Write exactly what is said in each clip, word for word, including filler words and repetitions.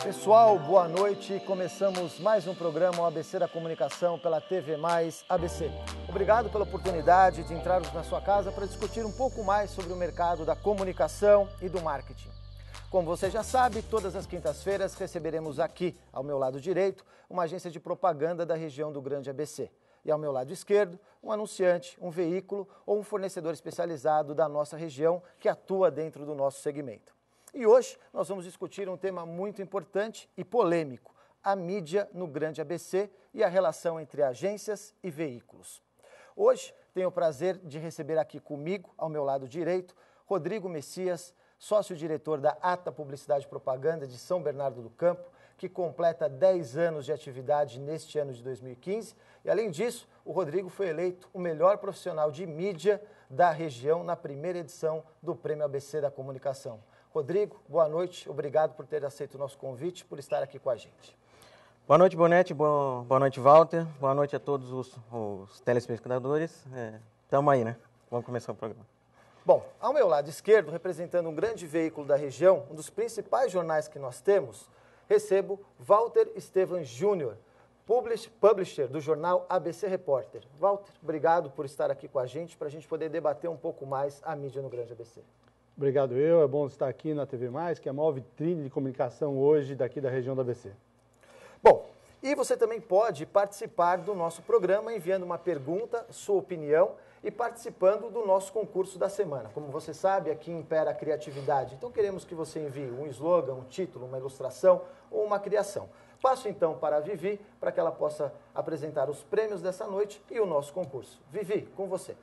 Pessoal, boa noite. Começamos mais um programa O A B C da Comunicação pela T V Mais A B C. Obrigado pela oportunidade de entrarmos na sua casa para discutir um pouco mais sobre o mercado da comunicação e do marketing. Como você já sabe, todas as quintas-feiras receberemos aqui, ao meu lado direito, uma agência de propaganda da região do Grande A B C. E ao meu lado esquerdo, um anunciante, um veículo ou um fornecedor especializado da nossa região que atua dentro do nosso segmento. E hoje nós vamos discutir um tema muito importante e polêmico, a mídia no Grande A B C e a relação entre agências e veículos. Hoje tenho o prazer de receber aqui comigo, ao meu lado direito, Rodrigo Messias, sócio-diretor da ATA Publicidade e Propaganda de São Bernardo do Campo, que completa dez anos de atividade neste ano de dois mil e quinze. E, além disso, o Rodrigo foi eleito o melhor profissional de mídia da região na primeira edição do Prêmio A B C da Comunicação. Rodrigo, boa noite. Obrigado por ter aceito o nosso convite, por estar aqui com a gente. Boa noite, Bonete. Boa, boa noite, Walter. Boa noite a todos os, os telespectadores. Estamos é, aí, né? Vamos começar o programa. Bom, ao meu lado esquerdo, representando um grande veículo da região, um dos principais jornais que nós temos, recebo Walter Estevam Júnior, publisher do jornal A B C Repórter. Walter, obrigado por estar aqui com a gente, para a gente poder debater um pouco mais a mídia no Grande A B C. Obrigado eu, é bom estar aqui na T V Mais, que é a maior vitrine de comunicação hoje daqui da região do A B C. Bom, e você também pode participar do nosso programa enviando uma pergunta, sua opinião e participando do nosso concurso da semana. Como você sabe, aqui impera a criatividade, então queremos que você envie um slogan, um título, uma ilustração ou uma criação. Passo então para a Vivi, para que ela possa apresentar os prêmios dessa noite e o nosso concurso. Vivi, com você.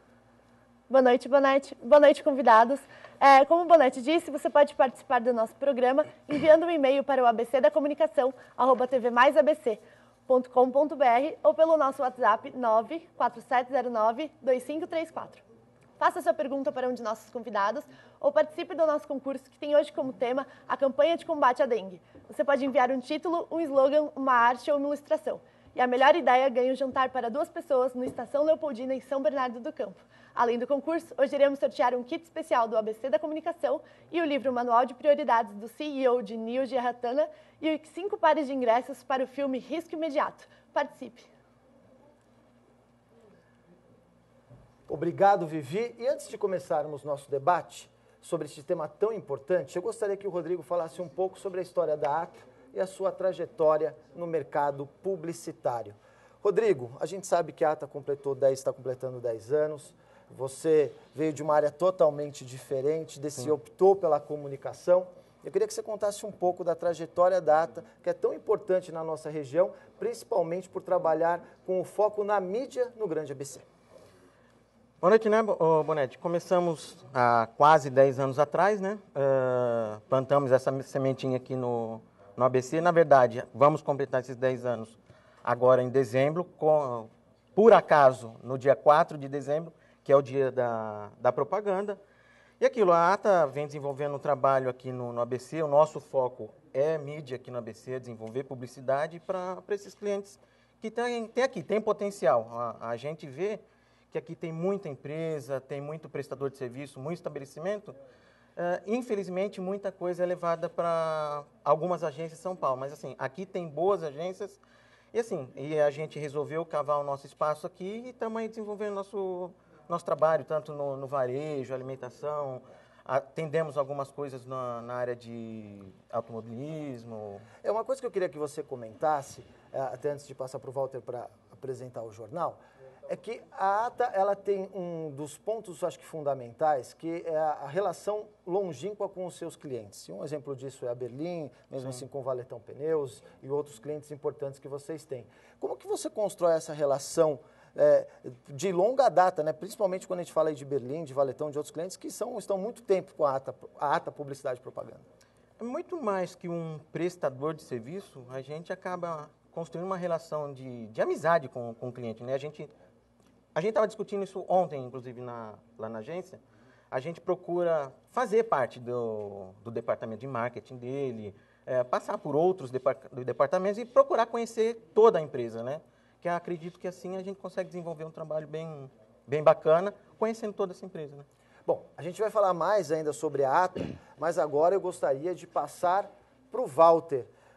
Boa noite, Bonete. Boa noite, convidados. É, como o Bonete disse, você pode participar do nosso programa enviando um e-mail para o abcdacomunicação, arroba tvmaisabc ponto com ponto br ou pelo nosso WhatsApp nove quatro sete zero nove dois cinco três quatro. Faça sua pergunta para um de nossos convidados ou participe do nosso concurso que tem hoje como tema a campanha de combate à dengue. Você pode enviar um título, um slogan, uma arte ou uma ilustração. E a melhor ideia ganha um jantar para duas pessoas no Estação Leopoldina, em São Bernardo do Campo. Além do concurso, hoje iremos sortear um kit especial do A B C da Comunicação e o livro Manual de Prioridades do C E O de Neo Giarratana e cinco pares de ingressos para o filme Risco Imediato. Participe! Obrigado, Vivi. E antes de começarmos nosso debate sobre este tema tão importante, eu gostaria que o Rodrigo falasse um pouco sobre a história da ATA e a sua trajetória no mercado publicitário. Rodrigo, a gente sabe que a ATA completou dez, está completando dez anos. Você veio de uma área totalmente diferente, desse, optou pela comunicação. Eu queria que você contasse um pouco da trajetória da ATA, que é tão importante na nossa região, principalmente por trabalhar com o foco na mídia no Grande A B C. Boa noite, né, Bonete? Começamos há quase dez anos atrás, né? Uh, plantamos essa sementinha aqui no, no A B C. Na verdade, vamos completar esses dez anos agora em dezembro, com, por acaso, no dia quatro de dezembro, que é o dia da, da propaganda. E aquilo, a ATA vem desenvolvendo um trabalho aqui no, no A B C, o nosso foco é mídia aqui no A B C, desenvolver publicidade para esses clientes que tem, tem aqui, tem potencial. A, a gente vê que aqui tem muita empresa, tem muito prestador de serviço, muito estabelecimento. Uh, infelizmente, muita coisa é levada para algumas agências em São Paulo, mas assim, aqui tem boas agências e assim, e a gente resolveu cavar o nosso espaço aqui e estamos aí desenvolvendo nosso nosso trabalho, tanto no, no varejo, alimentação, atendemos algumas coisas na, na área de automobilismo. É uma coisa que eu queria que você comentasse, até antes de passar para o Walter para apresentar o jornal, é que a ATA ela tem um dos pontos, acho que fundamentais, que é a relação longínqua com os seus clientes. E um exemplo disso é a Berlim, mesmo Sim. assim com o Valetão Pneus e outros clientes importantes que vocês têm. Como que você constrói essa relação É, de longa data, né? Principalmente quando a gente fala aí de Berlim, de Valetão, de outros clientes que são, estão muito tempo com a ATA, a ATA Publicidade e Propaganda? É muito mais que um prestador de serviço, a gente acaba construindo uma relação de, de amizade com, com o cliente, né? A gente a gente estava discutindo isso ontem, inclusive, na, lá na agência. A gente procura fazer parte do, do departamento de marketing dele, é, passar por outros depart, departamentos e procurar conhecer toda a empresa, né? Que eu acredito que assim a gente consegue desenvolver um trabalho bem, bem bacana, conhecendo toda essa empresa, né? Bom, a gente vai falar mais ainda sobre a ATA, mas agora eu gostaria de passar para o Walter.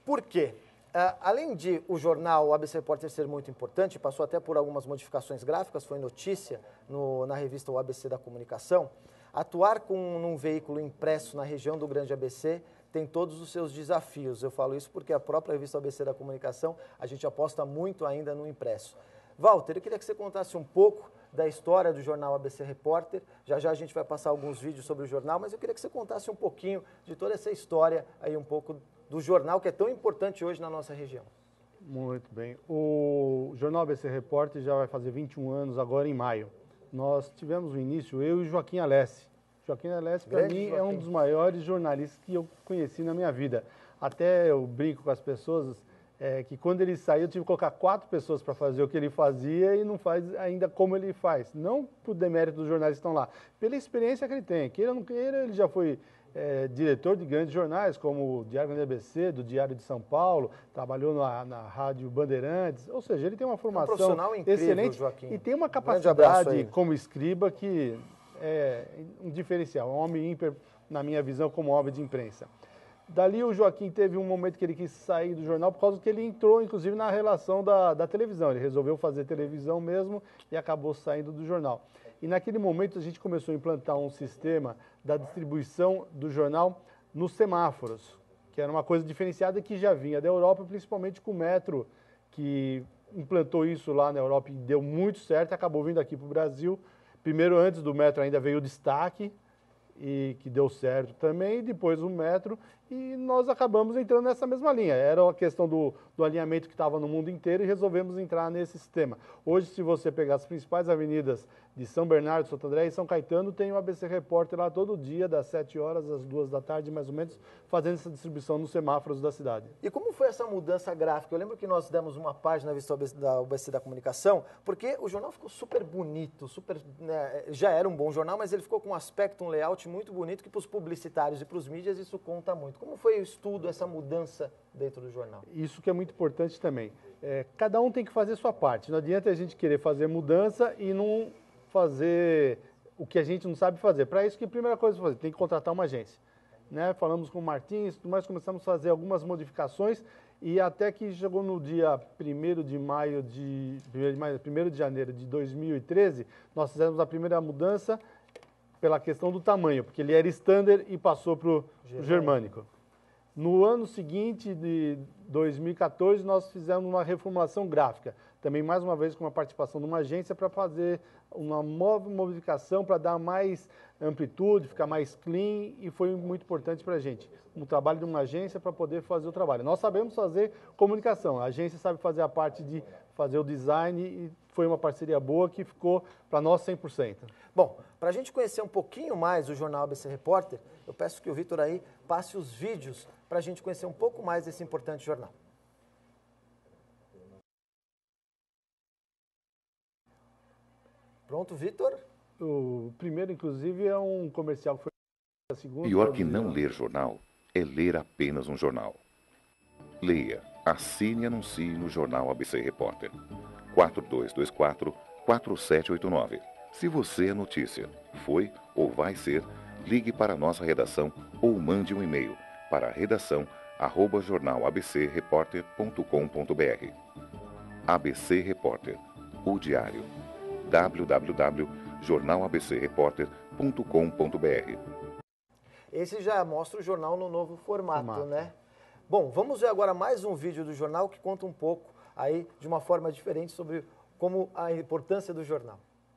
Por quê? Uh, além de o jornal o A B C Repórter ser muito importante, passou até por algumas modificações gráficas, foi notícia no, na revista O A B C da Comunicação, atuar com um veículo impresso na região do Grande A B C tem todos os seus desafios. Eu falo isso porque a própria revista O A B C da Comunicação, a gente aposta muito ainda no impresso. Walter, eu queria que você contasse um pouco da história do jornal A B C Repórter. Já já a gente vai passar alguns vídeos sobre o jornal, mas eu queria que você contasse um pouquinho de toda essa história aí, um pouco do jornal que é tão importante hoje na nossa região. Muito bem. O jornal A B C Repórter já vai fazer vinte e um anos agora em maio. Nós tivemos o início, eu e Joaquim Alessi. Joaquim Alessi, para mim, Joaquim. é um dos maiores jornalistas que eu conheci na minha vida. Até eu brinco com as pessoas é, que quando ele saiu, eu tive que colocar quatro pessoas para fazer o que ele fazia e não faz ainda como ele faz. Não por demérito dos jornalistas que estão lá, pela experiência que ele tem. Queira ou não queira, ele já foi é, diretor de grandes jornais, como o Diário do A B C, do Diário de São Paulo, trabalhou na, na Rádio Bandeirantes, ou seja, ele tem uma formação é um profissional incrível, excelente, Joaquim. E tem uma capacidade como escriba que é um diferencial, um homem ímpar, na minha visão, como homem de imprensa. Dali o Joaquim teve um momento que ele quis sair do jornal por causa que ele entrou, inclusive, na relação da, da televisão. Ele resolveu fazer televisão mesmo e acabou saindo do jornal. E naquele momento a gente começou a implantar um sistema da distribuição do jornal nos semáforos, que era uma coisa diferenciada que já vinha da Europa, principalmente com o metro, que implantou isso lá na Europa e deu muito certo, acabou vindo aqui para o Brasil. Primeiro, antes do metro, ainda veio o destaque, e que deu certo também, depois o metro, e nós acabamos entrando nessa mesma linha. Era a questão do, do alinhamento que estava no mundo inteiro e resolvemos entrar nesse sistema. Hoje, se você pegar as principais avenidas de São Bernardo, Santo André e São Caetano, tem o A B C Repórter lá todo dia, das sete horas às duas da tarde, mais ou menos, fazendo essa distribuição nos semáforos da cidade. E como foi essa mudança gráfica? Eu lembro que nós demos uma página na revista da A B C da Comunicação, porque o jornal ficou super bonito, super, né, já era um bom jornal, mas ele ficou com um aspecto, um layout muito bonito, que para os publicitários e para os mídias isso conta muito. Como foi o estudo, essa mudança dentro do jornal? Isso que é muito importante também. É, cada um tem que fazer a sua parte. Não adianta a gente querer fazer mudança e não fazer o que a gente não sabe fazer. Para isso, que a primeira coisa a fazer, tem que contratar uma agência. Né? Falamos com o Martins, nós começamos a fazer algumas modificações e até que chegou no dia primeiro de maio de primeiro de maio, primeiro de janeiro de dois mil e treze, nós fizemos a primeira mudança pela questão do tamanho, porque ele era standard e passou para o germânico. germânico. No ano seguinte, de dois mil e quatorze, nós fizemos uma reformulação gráfica, também mais uma vez com a participação de uma agência para fazer uma modificação para dar mais amplitude, ficar mais clean, e foi muito importante para a gente. Um trabalho de uma agência para poder fazer o trabalho. Nós sabemos fazer comunicação, a agência sabe fazer a parte de fazer o design e foi uma parceria boa que ficou para nós cem por cento. Bom, para a gente conhecer um pouquinho mais o jornal A B C Repórter, eu peço que o Vitor aí passe os vídeos para a gente conhecer um pouco mais desse importante jornal. Pronto, Vitor? O primeiro, inclusive, é um comercial que foi a segunda. Pior que não ler jornal é ler apenas um jornal. Leia, assine e anuncie no jornal A B C Repórter. quatro dois dois quatro, quatro sete oito nove. Se você é notícia, foi ou vai ser, ligue para a nossa redação ou mande um e-mail para redação arroba jornal a b c repórter ponto com ponto b r. A B C Repórter, o diário. w w w ponto jornal a b c repórter ponto com ponto b r. Esse já mostra o jornal no novo formato, formato, né? Bom, vamos ver agora mais um vídeo do jornal que conta um pouco aí de uma forma diferente sobre como a importância do jornal.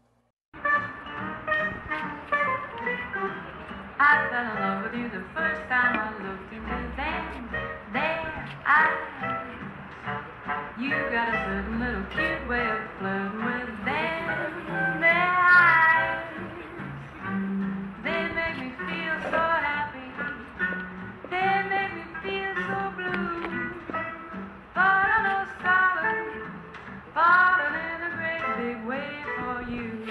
I fell in love with you the first time I looked into them, their eyes. You got a certain little cute way of flirting with them, their eyes. They make me feel so happy, they make me feel so blue. But I know solid, falling in a great big way for you.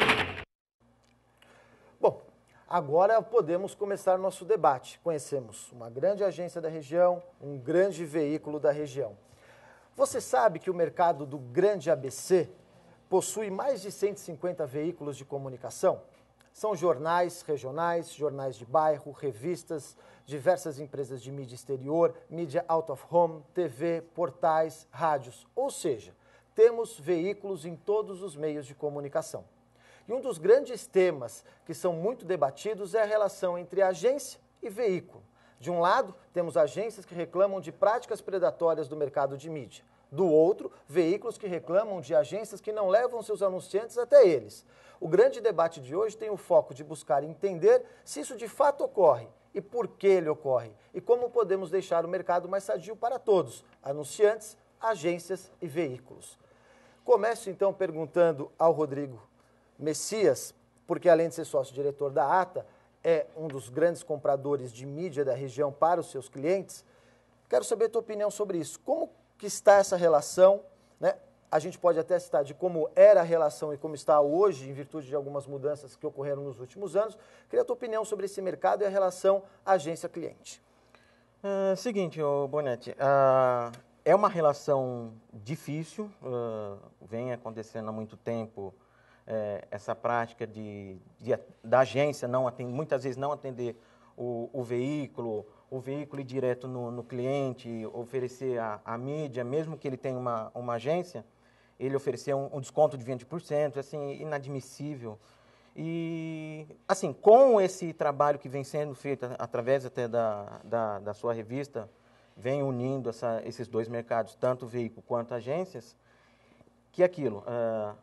Bom, agora podemos começar nosso debate. Conhecemos uma grande agência da região, um grande veículo da região. Você sabe que o mercado do Grande A B C possui mais de cento e cinquenta veículos de comunicação? São jornais regionais, jornais de bairro, revistas, diversas empresas de mídia exterior, mídia out of home, T V, portais, rádios. Ou seja, temos veículos em todos os meios de comunicação. E um dos grandes temas que são muito debatidos é a relação entre agência e veículo. De um lado, temos agências que reclamam de práticas predatórias do mercado de mídia. Do outro, veículos que reclamam de agências que não levam seus anunciantes até eles. O grande debate de hoje tem o foco de buscar entender se isso de fato ocorre e por que ele ocorre e como podemos deixar o mercado mais sadio para todos, anunciantes, agências e veículos. Começo então perguntando ao Rodrigo Messias, porque além de ser sócio-diretor da ATA, é um dos grandes compradores de mídia da região para os seus clientes. Quero saber a tua opinião sobre isso. Como que está essa relação, né? A gente pode até citar de como era a relação e como está hoje, em virtude de algumas mudanças que ocorreram nos últimos anos. Queria a tua opinião sobre esse mercado e a relação agência-cliente. Uh, seguinte, ô Bonetti, uh, é uma relação difícil, uh, vem acontecendo há muito tempo uh, essa prática de, de, da agência não atender, muitas vezes não atender o, o veículo, o veículo ir direto no, no cliente, oferecer a, a mídia, mesmo que ele tenha uma, uma agência, ele oferecer um, um desconto de vinte por cento, assim, inadmissível. E, assim, com esse trabalho que vem sendo feito através até da, da, da sua revista, vem unindo essa, esses dois mercados, tanto veículo quanto agências, que aquilo, uh,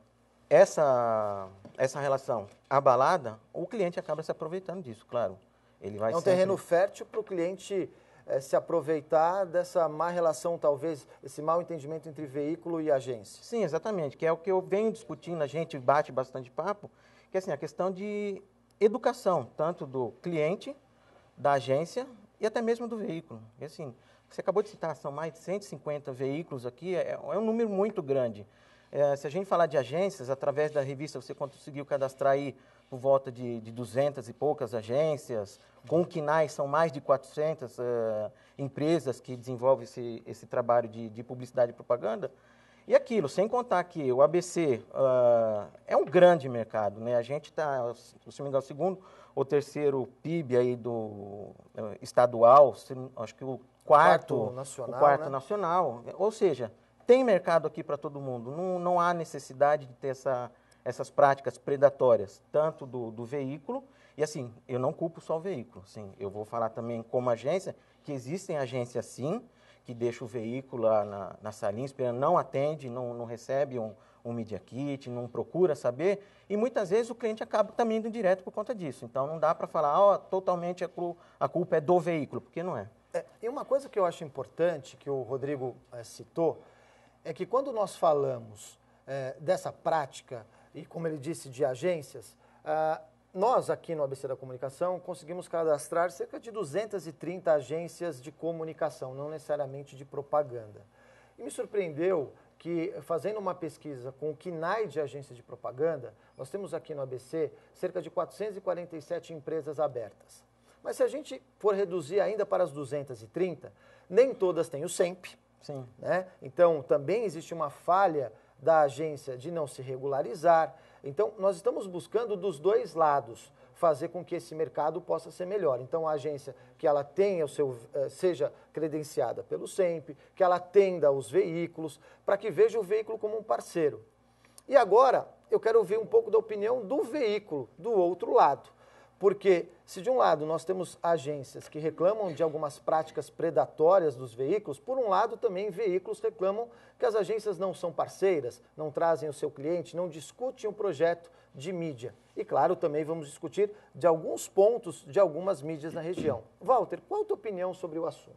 essa, essa relação abalada, o cliente acaba se aproveitando disso, claro. Ele vai é um sempre... terreno fértil para o cliente é, se aproveitar dessa má relação, talvez, esse mau entendimento entre veículo e agência. Sim, exatamente, que é o que eu venho discutindo, a gente bate bastante papo, que é assim, a questão de educação, tanto do cliente, da agência e até mesmo do veículo. E assim, você acabou de citar, são mais de cento e cinquenta veículos aqui, é, é um número muito grande. É, se a gente falar de agências, através da revista você conseguiu cadastrar aí por volta de, de duzentas e poucas agências, com o Quinai são mais de quatrocentas uh, empresas que desenvolvem esse, esse trabalho de, de publicidade e propaganda. E aquilo, sem contar que o A B C uh, é um grande mercado, né? A gente está, se não me engano, o segundo ou terceiro P I B aí do uh, estadual, se, acho que o quarto, quarto nacional, o quarto né? nacional. Ou seja, tem mercado aqui para todo mundo. Não, não há necessidade de ter essa, essas práticas predatórias, tanto do, do veículo, e assim, eu não culpo só o veículo. Assim, eu vou falar também como agência, que existem agências sim, que deixa o veículo lá na, na salinha esperando, não atende, não, não recebe um, um media kit, não procura saber, e muitas vezes o cliente acaba também indo direto por conta disso. Então não dá para falar, ó, oh, totalmente a, cru, a culpa é do veículo, porque não é. é. E uma coisa que eu acho importante, que o Rodrigo é, citou, é que quando nós falamos é, dessa prática, e como ele disse, de agências, ah, nós aqui no A B C da Comunicação conseguimos cadastrar cerca de duzentas e trinta agências de comunicação, não necessariamente de propaganda. E me surpreendeu que, fazendo uma pesquisa com o Quinai de agências de propaganda, nós temos aqui no A B C cerca de quatrocentas e quarenta e sete empresas abertas. Mas se a gente for reduzir ainda para as duzentas e trinta, nem todas têm o S E M P. Sim. Né? Então, também existe uma falha da agência de não se regularizar. Então, nós estamos buscando dos dois lados fazer com que esse mercado possa ser melhor. Então, a agência que ela tenha o seu, seja credenciada pelo S E M P, que ela atenda os veículos, para que veja o veículo como um parceiro. E agora, eu quero ouvir um pouco da opinião do veículo, do outro lado. Porque se de um lado nós temos agências que reclamam de algumas práticas predatórias dos veículos, por um lado também veículos reclamam que as agências não são parceiras, não trazem o seu cliente, não discutem o projeto de mídia. E claro, também vamos discutir de alguns pontos de algumas mídias na região. Walter, qual a tua opinião sobre o assunto?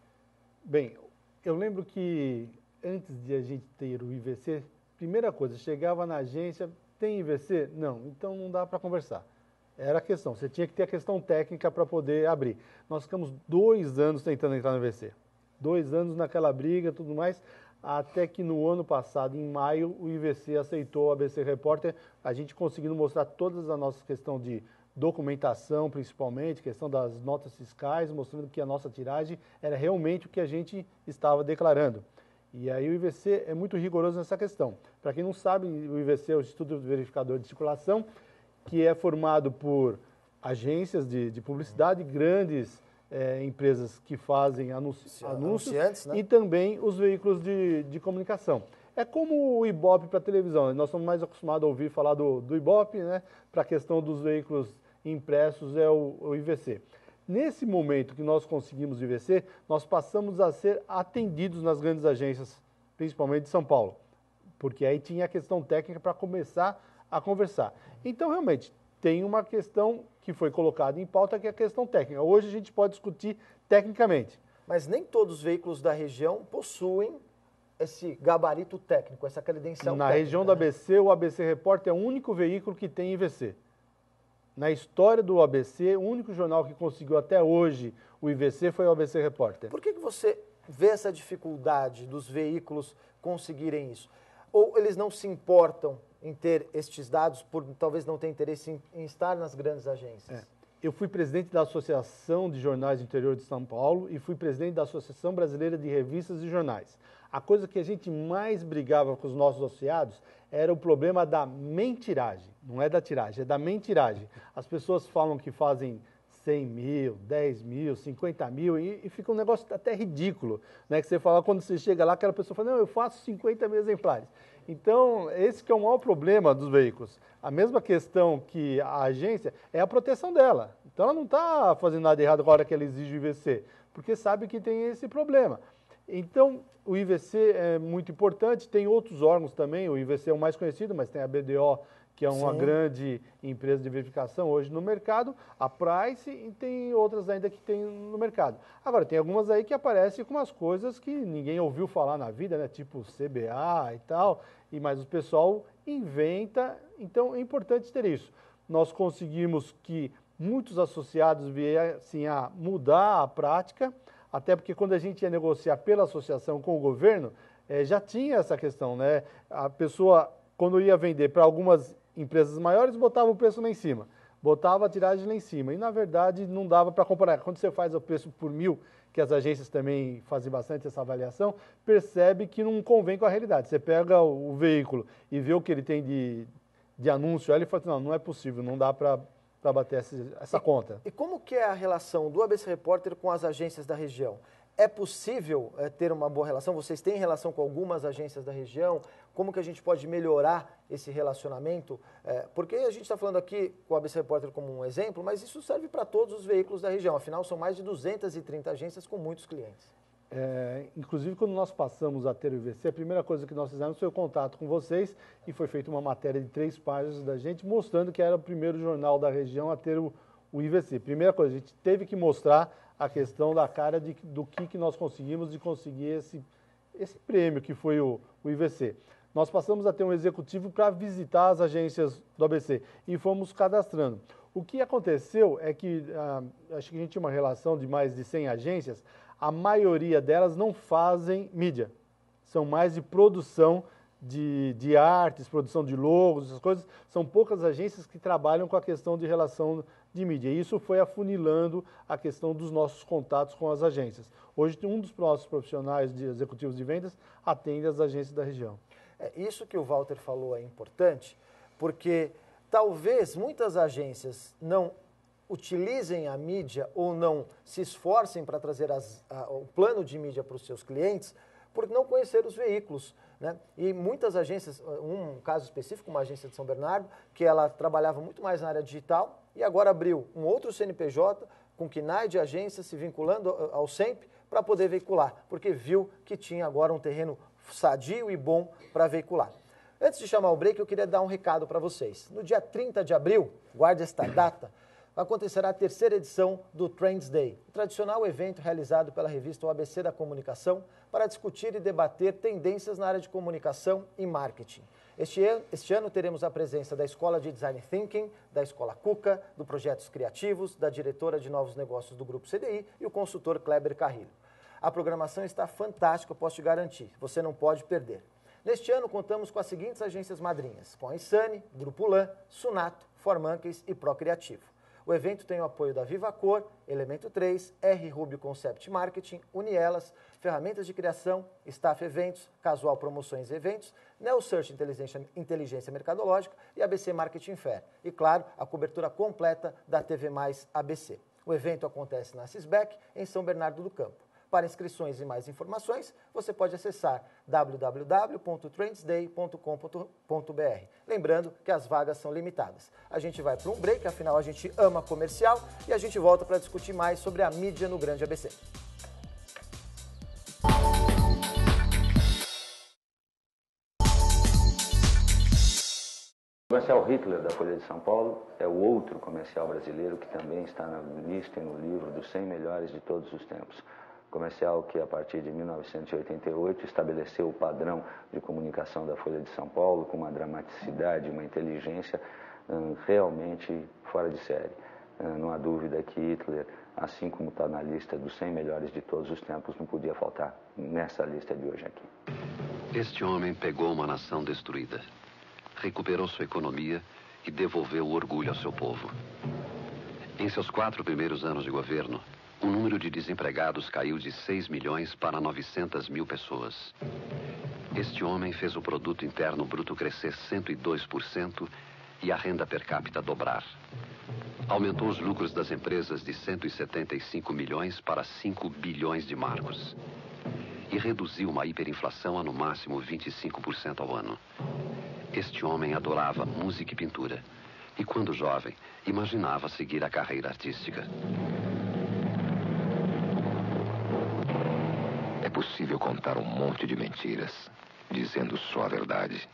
Bem, eu lembro que antes de a gente ter o I V C, primeira coisa, chegava na agência, tem I V C? Não, então não dá para conversar. Era a questão, você tinha que ter a questão técnica para poder abrir. Nós ficamos dois anos tentando entrar no I V C. Dois anos naquela briga e tudo mais, até que no ano passado, em maio, o I V C aceitou o A B C Repórter, a gente conseguindo mostrar todas as nossas questões de documentação, principalmente, questão das notas fiscais, mostrando que a nossa tiragem era realmente o que a gente estava declarando. E aí o I V C é muito rigoroso nessa questão. Para quem não sabe, o I V C é o Instituto Verificador de Circulação, que é formado por agências de, de publicidade, grandes é, empresas que fazem anunci, anúncios né? e também os veículos de, de comunicação. É como o Ibope para televisão, nós estamos mais acostumados a ouvir falar do, do Ibope, né? Para a questão dos veículos impressos é o, o I V C. Nesse momento que nós conseguimos I V C, nós passamos a ser atendidos nas grandes agências, principalmente de São Paulo, porque aí tinha a questão técnica para começar a conversar. Então, realmente, tem uma questão que foi colocada em pauta, que é a questão técnica. Hoje a gente pode discutir tecnicamente. Mas nem todos os veículos da região possuem esse gabarito técnico, essa credencial Na técnica, região né? do A B C, o A B C Repórter é o único veículo que tem I V C. Na história do A B C, o único jornal que conseguiu até hoje o I V C foi o A B C Repórter. Por que, que você vê essa dificuldade dos veículos conseguirem isso? Ou eles não se importam em ter estes dados, por talvez não ter interesse em, em estar nas grandes agências? É. Eu fui presidente da Associação de Jornais do Interior de São Paulo e fui presidente da Associação Brasileira de Revistas e Jornais. A coisa que a gente mais brigava com os nossos associados era o problema da mentiragem. Não é da tiragem, é da mentiragem. As pessoas falam que fazem cem mil, dez mil, cinquenta mil e, e fica um negócio até ridículo, né? Que você fala, quando você chega lá, aquela pessoa fala, não, eu faço cinquenta mil exemplares. Então, esse que é o maior problema dos veículos. A mesma questão que a agência é a proteção dela. Então, ela não está fazendo nada errado com a hora que ela exige o I V C, porque sabe que tem esse problema. Então, o I V C é muito importante, tem outros órgãos também, o I V C é o mais conhecido, mas tem a B D O, que é uma Sim. grande empresa de verificação hoje no mercado, a Price, e tem outras ainda que tem no mercado. Agora, tem algumas aí que aparecem com umas coisas que ninguém ouviu falar na vida, né? Tipo C B A e tal, e mas o pessoal inventa, então é importante ter isso. Nós conseguimos que muitos associados viessem a mudar a prática, até porque quando a gente ia negociar pela associação com o governo, eh, já tinha essa questão, né? A pessoa, quando ia vender para algumas empresas maiores, botava o preço lá em cima, botava a tiragem lá em cima, e na verdade não dava para comparar. Quando você faz o preço por mil, que as agências também fazem bastante essa avaliação, percebe que não convém com a realidade. Você pega o, o veículo e vê o que ele tem de, de anúncio, aí ele fala assim, não, não é possível, não dá para para bater essa, essa e, conta. E como que é a relação do A B C Repórter com as agências da região? É possível é, ter uma boa relação? Vocês têm relação com algumas agências da região? Como que a gente pode melhorar esse relacionamento? É, porque a gente está falando aqui com o A B C Repórter como um exemplo, mas isso serve para todos os veículos da região. Afinal, são mais de duzentas e trinta agências com muitos clientes. É, inclusive, quando nós passamos a ter o I V C, a primeira coisa que nós fizemos foi o contato com vocês e foi feita uma matéria de três páginas da gente mostrando que era o primeiro jornal da região a ter o, o I V C. Primeira coisa, a gente teve que mostrar a questão da cara de, do que, que nós conseguimos de conseguir esse, esse prêmio que foi o, o I V C. Nós passamos a ter um executivo para visitar as agências do A B C e fomos cadastrando. O que aconteceu é que, ah, acho que a gente tinha uma relação de mais de cem agências, a maioria delas não fazem mídia, são mais de produção de, de artes, produção de logos, essas coisas. São poucas agências que trabalham com a questão de relação de mídia. E isso foi afunilando a questão dos nossos contatos com as agências. Hoje, um dos nossos profissionais de executivos de vendas atende as agências da região. É, isso que o Walter falou é importante, porque talvez muitas agências não utilizem a mídia ou não se esforcem para trazer as, a, o plano de mídia para os seus clientes por não conhecer os veículos, né? E muitas agências, um caso específico, uma agência de São Bernardo, que ela trabalhava muito mais na área digital e agora abriu um outro C N P J com K N A I de agência se vinculando ao S E M P para poder veicular, porque viu que tinha agora um terreno sadio e bom para veicular. Antes de chamar o break, eu queria dar um recado para vocês. No dia trinta de abril, guarde esta data, acontecerá a terceira edição do Trends Day, o tradicional evento realizado pela revista O A B C da Comunicação para discutir e debater tendências na área de comunicação e marketing. Este ano, este ano teremos a presença da Escola de Design Thinking, da Escola Cuca, do Projetos Criativos, da diretora de novos negócios do Grupo C D I e o consultor Kleber Carrilho. A programação está fantástica, eu posso te garantir, você não pode perder. Neste ano, contamos com as seguintes agências madrinhas, com a Insane, Grupo Lan, Sunato, Formanques e Procriativo. O evento tem o apoio da Viva Cor, Elemento três, R. Rubio Concept Marketing, Unielas, Ferramentas de Criação, Staff Eventos, Casual Promoções e Eventos, NeoSearch Inteligência, Inteligência Mercadológica e A B C Marketing Fair. E, claro, a cobertura completa da T V Mais A B C. O evento acontece na Cisbec, em São Bernardo do Campo. Para inscrições e mais informações, você pode acessar w w w ponto trendsday ponto com ponto b r. Lembrando que as vagas são limitadas. A gente vai para um break, afinal a gente ama comercial, e a gente volta para discutir mais sobre a mídia no Grande A B C. O comercial Hitler da Folha de São Paulo é o outro comercial brasileiro que também está na lista e no livro dos cem melhores de todos os tempos. Comercial que, a partir de mil novecentos e oitenta e oito, estabeleceu o padrão de comunicação da Folha de São Paulo com uma dramaticidade, uma inteligência hum, realmente fora de série. Hum, não há dúvida que Hitler, assim como está na lista dos cem melhores de todos os tempos, não podia faltar nessa lista de hoje aqui. Este homem pegou uma nação destruída, recuperou sua economia e devolveu o orgulho ao seu povo. Em seus quatro primeiros anos de governo, o número de desempregados caiu de seis milhões para novecentas mil pessoas. Este homem fez o produto interno bruto crescer cento e dois por cento e a renda per capita dobrar. Aumentou os lucros das empresas de cento e setenta e cinco milhões para cinco bilhões de marcos. E reduziu uma hiperinflação a no máximo vinte e cinco por cento ao ano. Este homem adorava música e pintura. E quando jovem, imaginava seguir a carreira artística. É possível contar um monte de mentiras, dizendo só a verdade.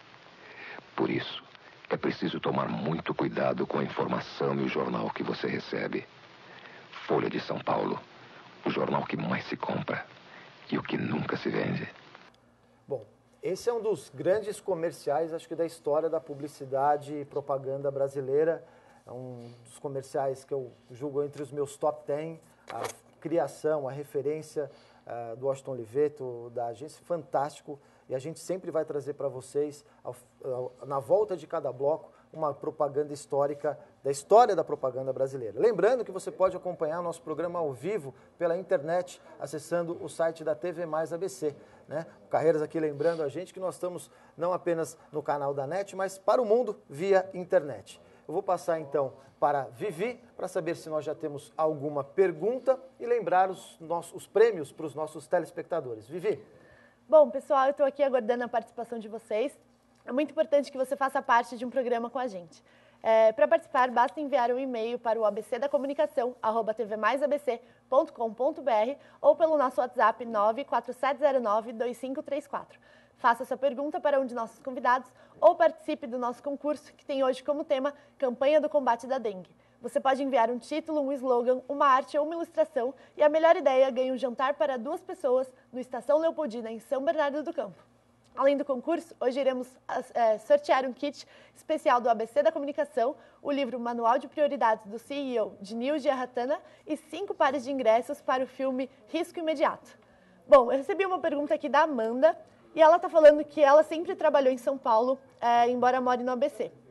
Por isso, é preciso tomar muito cuidado com a informação e o jornal que você recebe. Folha de São Paulo, o jornal que mais se compra e o que nunca se vende. Bom, esse é um dos grandes comerciais, acho que da história da publicidade e propaganda brasileira. É um dos comerciais que eu julgo entre os meus top dez, a criação, a referência uh, do Washington Oliveto, da agência, fantástico. E a gente sempre vai trazer para vocês, ao, ao, na volta de cada bloco, uma propaganda histórica da história da propaganda brasileira. Lembrando que você pode acompanhar o nosso programa ao vivo pela internet, acessando o site da T V Mais A B C. Né? O Carreiras aqui lembrando a gente que nós estamos não apenas no canal da NET, mas para o mundo via internet. Eu vou passar então para Vivi, para saber se nós já temos alguma pergunta e lembrar os, nossos, os prêmios para os nossos telespectadores. Vivi. Bom, pessoal, eu estou aqui aguardando a participação de vocês. É muito importante que você faça parte de um programa com a gente. É, para participar, basta enviar um e-mail para o abcdacomunicação, arroba t v mais a b c ponto com ponto b r ou pelo nosso WhatsApp nove quatro sete zero nove dois cinco três quatro. Faça sua pergunta para um de nossos convidados ou participe do nosso concurso, que tem hoje como tema Campanha do Combate da Dengue. Você pode enviar um título, um slogan, uma arte ou uma ilustração e a melhor ideia ganha um jantar para duas pessoas no Estação Leopoldina, em São Bernardo do Campo. Além do concurso, hoje iremos é, sortear um kit especial do A B C da Comunicação, o livro Manual de Prioridades do C E O de Nil Giarratana e cinco pares de ingressos para o filme Risco Imediato. Bom, eu recebi uma pergunta aqui da Amanda e ela está falando que ela sempre trabalhou em São Paulo, é, embora more no A B C.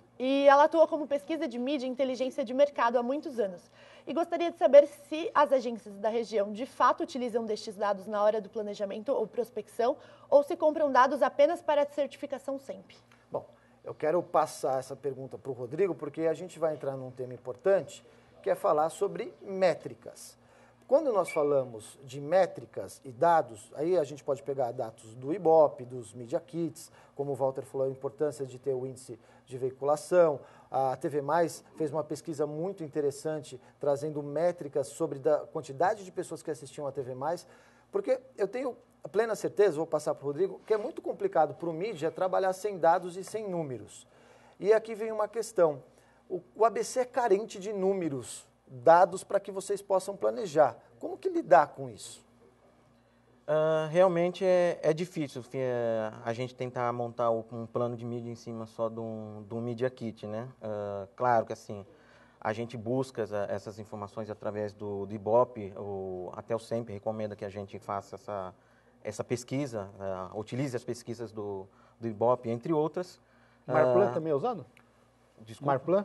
E ela atua como pesquisa de mídia e inteligência de mercado há muitos anos. E gostaria de saber se as agências da região de fato utilizam destes dados na hora do planejamento ou prospecção, ou se compram dados apenas para a certificação S E M P. Bom, eu quero passar essa pergunta para o Rodrigo, porque a gente vai entrar num tema importante, que é falar sobre métricas. Quando nós falamos de métricas e dados, aí a gente pode pegar dados do Ibope, dos Media Kits, como o Walter falou, a importância de ter o índice de veiculação. A T V Mais fez uma pesquisa muito interessante, trazendo métricas sobre a quantidade de pessoas que assistiam a T V Mais, porque eu tenho a plena certeza, vou passar para o Rodrigo, que é muito complicado para o mídia trabalhar sem dados e sem números. E aqui vem uma questão, o, o A B C é carente de números, dados para que vocês possam planejar. Como que lidar com isso? Uh, realmente é, é difícil é, a gente tentar montar um plano de mídia em cima só de um, de um Media Kit, né? Uh, claro que assim, a gente busca essas informações através do, do Ibope, ou até o S E M P recomenda que a gente faça essa, essa pesquisa, uh, utilize as pesquisas do, do Ibope, entre outras. Marplan uh, também é usado? Desculpa. Marplan?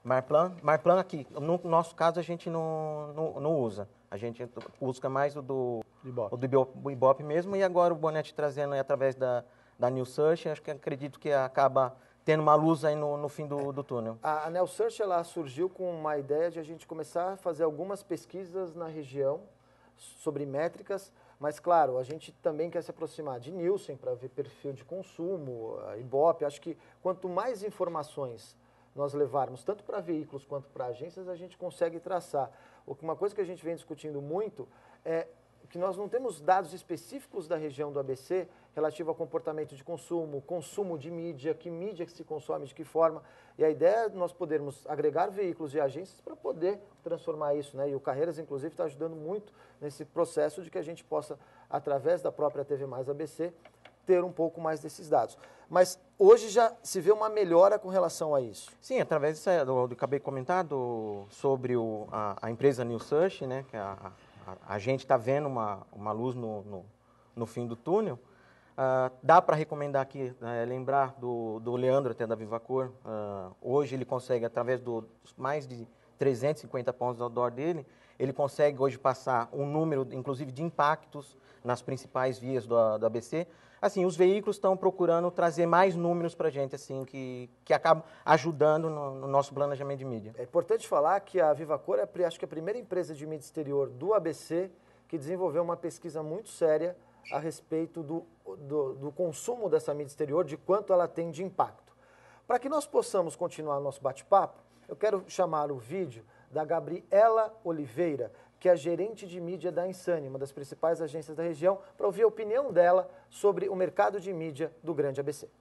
Marplan, Marplan aqui, no nosso caso a gente não, não, não usa. A gente busca mais o do Ibope. o do Ibope mesmo, e agora o Bonetti trazendo aí através da, da New Search, acho que acredito que acaba tendo uma luz aí no, no fim do, do túnel. A, a New Search, ela surgiu com uma ideia de a gente começar a fazer algumas pesquisas na região sobre métricas, mas claro, a gente também quer se aproximar de Nielsen para ver perfil de consumo, Ibope. Acho que quanto mais informações nós levarmos, tanto para veículos quanto para agências, a gente consegue traçar. Uma coisa que a gente vem discutindo muito é que nós não temos dados específicos da região do A B C relativo ao comportamento de consumo, consumo de mídia, que mídia que se consome, de que forma. E a ideia é nós podermos agregar veículos e agências para poder transformar isso, né? E o Carreiras, inclusive, está ajudando muito nesse processo de que a gente possa, através da própria T V Mais A B C, ter um pouco mais desses dados. Mas hoje já se vê uma melhora com relação a isso. Sim, através disso, do, do acabei de comentar do, sobre o, a, a empresa New Search, né, que a, a, a gente está vendo uma, uma luz no, no, no fim do túnel. Uh, dá para recomendar aqui, uh, lembrar do, do Leandro até da Vivacor. Uh, hoje ele consegue, através dos mais de trezentos e cinquenta pontos outdoor dele, ele consegue hoje passar um número, inclusive, de impactos nas principais vias do, do A B C. Assim, os veículos estão procurando trazer mais números para a gente, assim, que, que acabam ajudando no, no nosso planejamento de mídia. É importante falar que a Vivacor é, acho que, a primeira empresa de mídia exterior do A B C que desenvolveu uma pesquisa muito séria a respeito do, do, do consumo dessa mídia exterior, de quanto ela tem de impacto. Para que nós possamos continuar nosso bate-papo, eu quero chamar o vídeo da Gabriela Oliveira, que é gerente de mídia da Insane, uma das principais agências da região, para ouvir a opinião dela sobre o mercado de mídia do Grande A B C.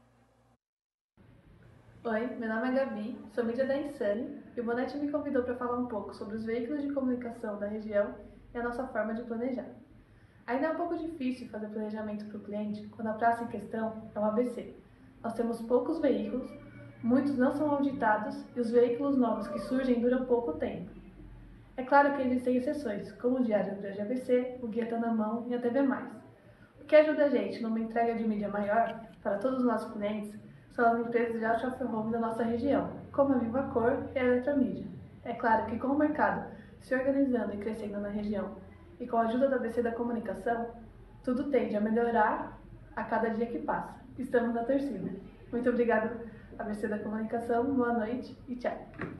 Oi, meu nome é Gabi, sou mídia da Insane e o Bonetti me convidou para falar um pouco sobre os veículos de comunicação da região e a nossa forma de planejar. Ainda é um pouco difícil fazer planejamento para o cliente quando a praça em questão é o A B C. Nós temos poucos veículos, muitos não são auditados e os veículos novos que surgem duram pouco tempo. É claro que existem exceções, como o Diário do Grande A B C, o Guia Tá Na Mão e a T V Mais. O que ajuda a gente numa entrega de mídia maior para todos os nossos clientes são as empresas de out of home da nossa região, como a Vivacor e a Eletromídia. É claro que com o mercado se organizando e crescendo na região e com a ajuda da A B C da Comunicação, tudo tende a melhorar a cada dia que passa. Estamos na torcida. Muito obrigada, A B C da Comunicação, boa noite e tchau.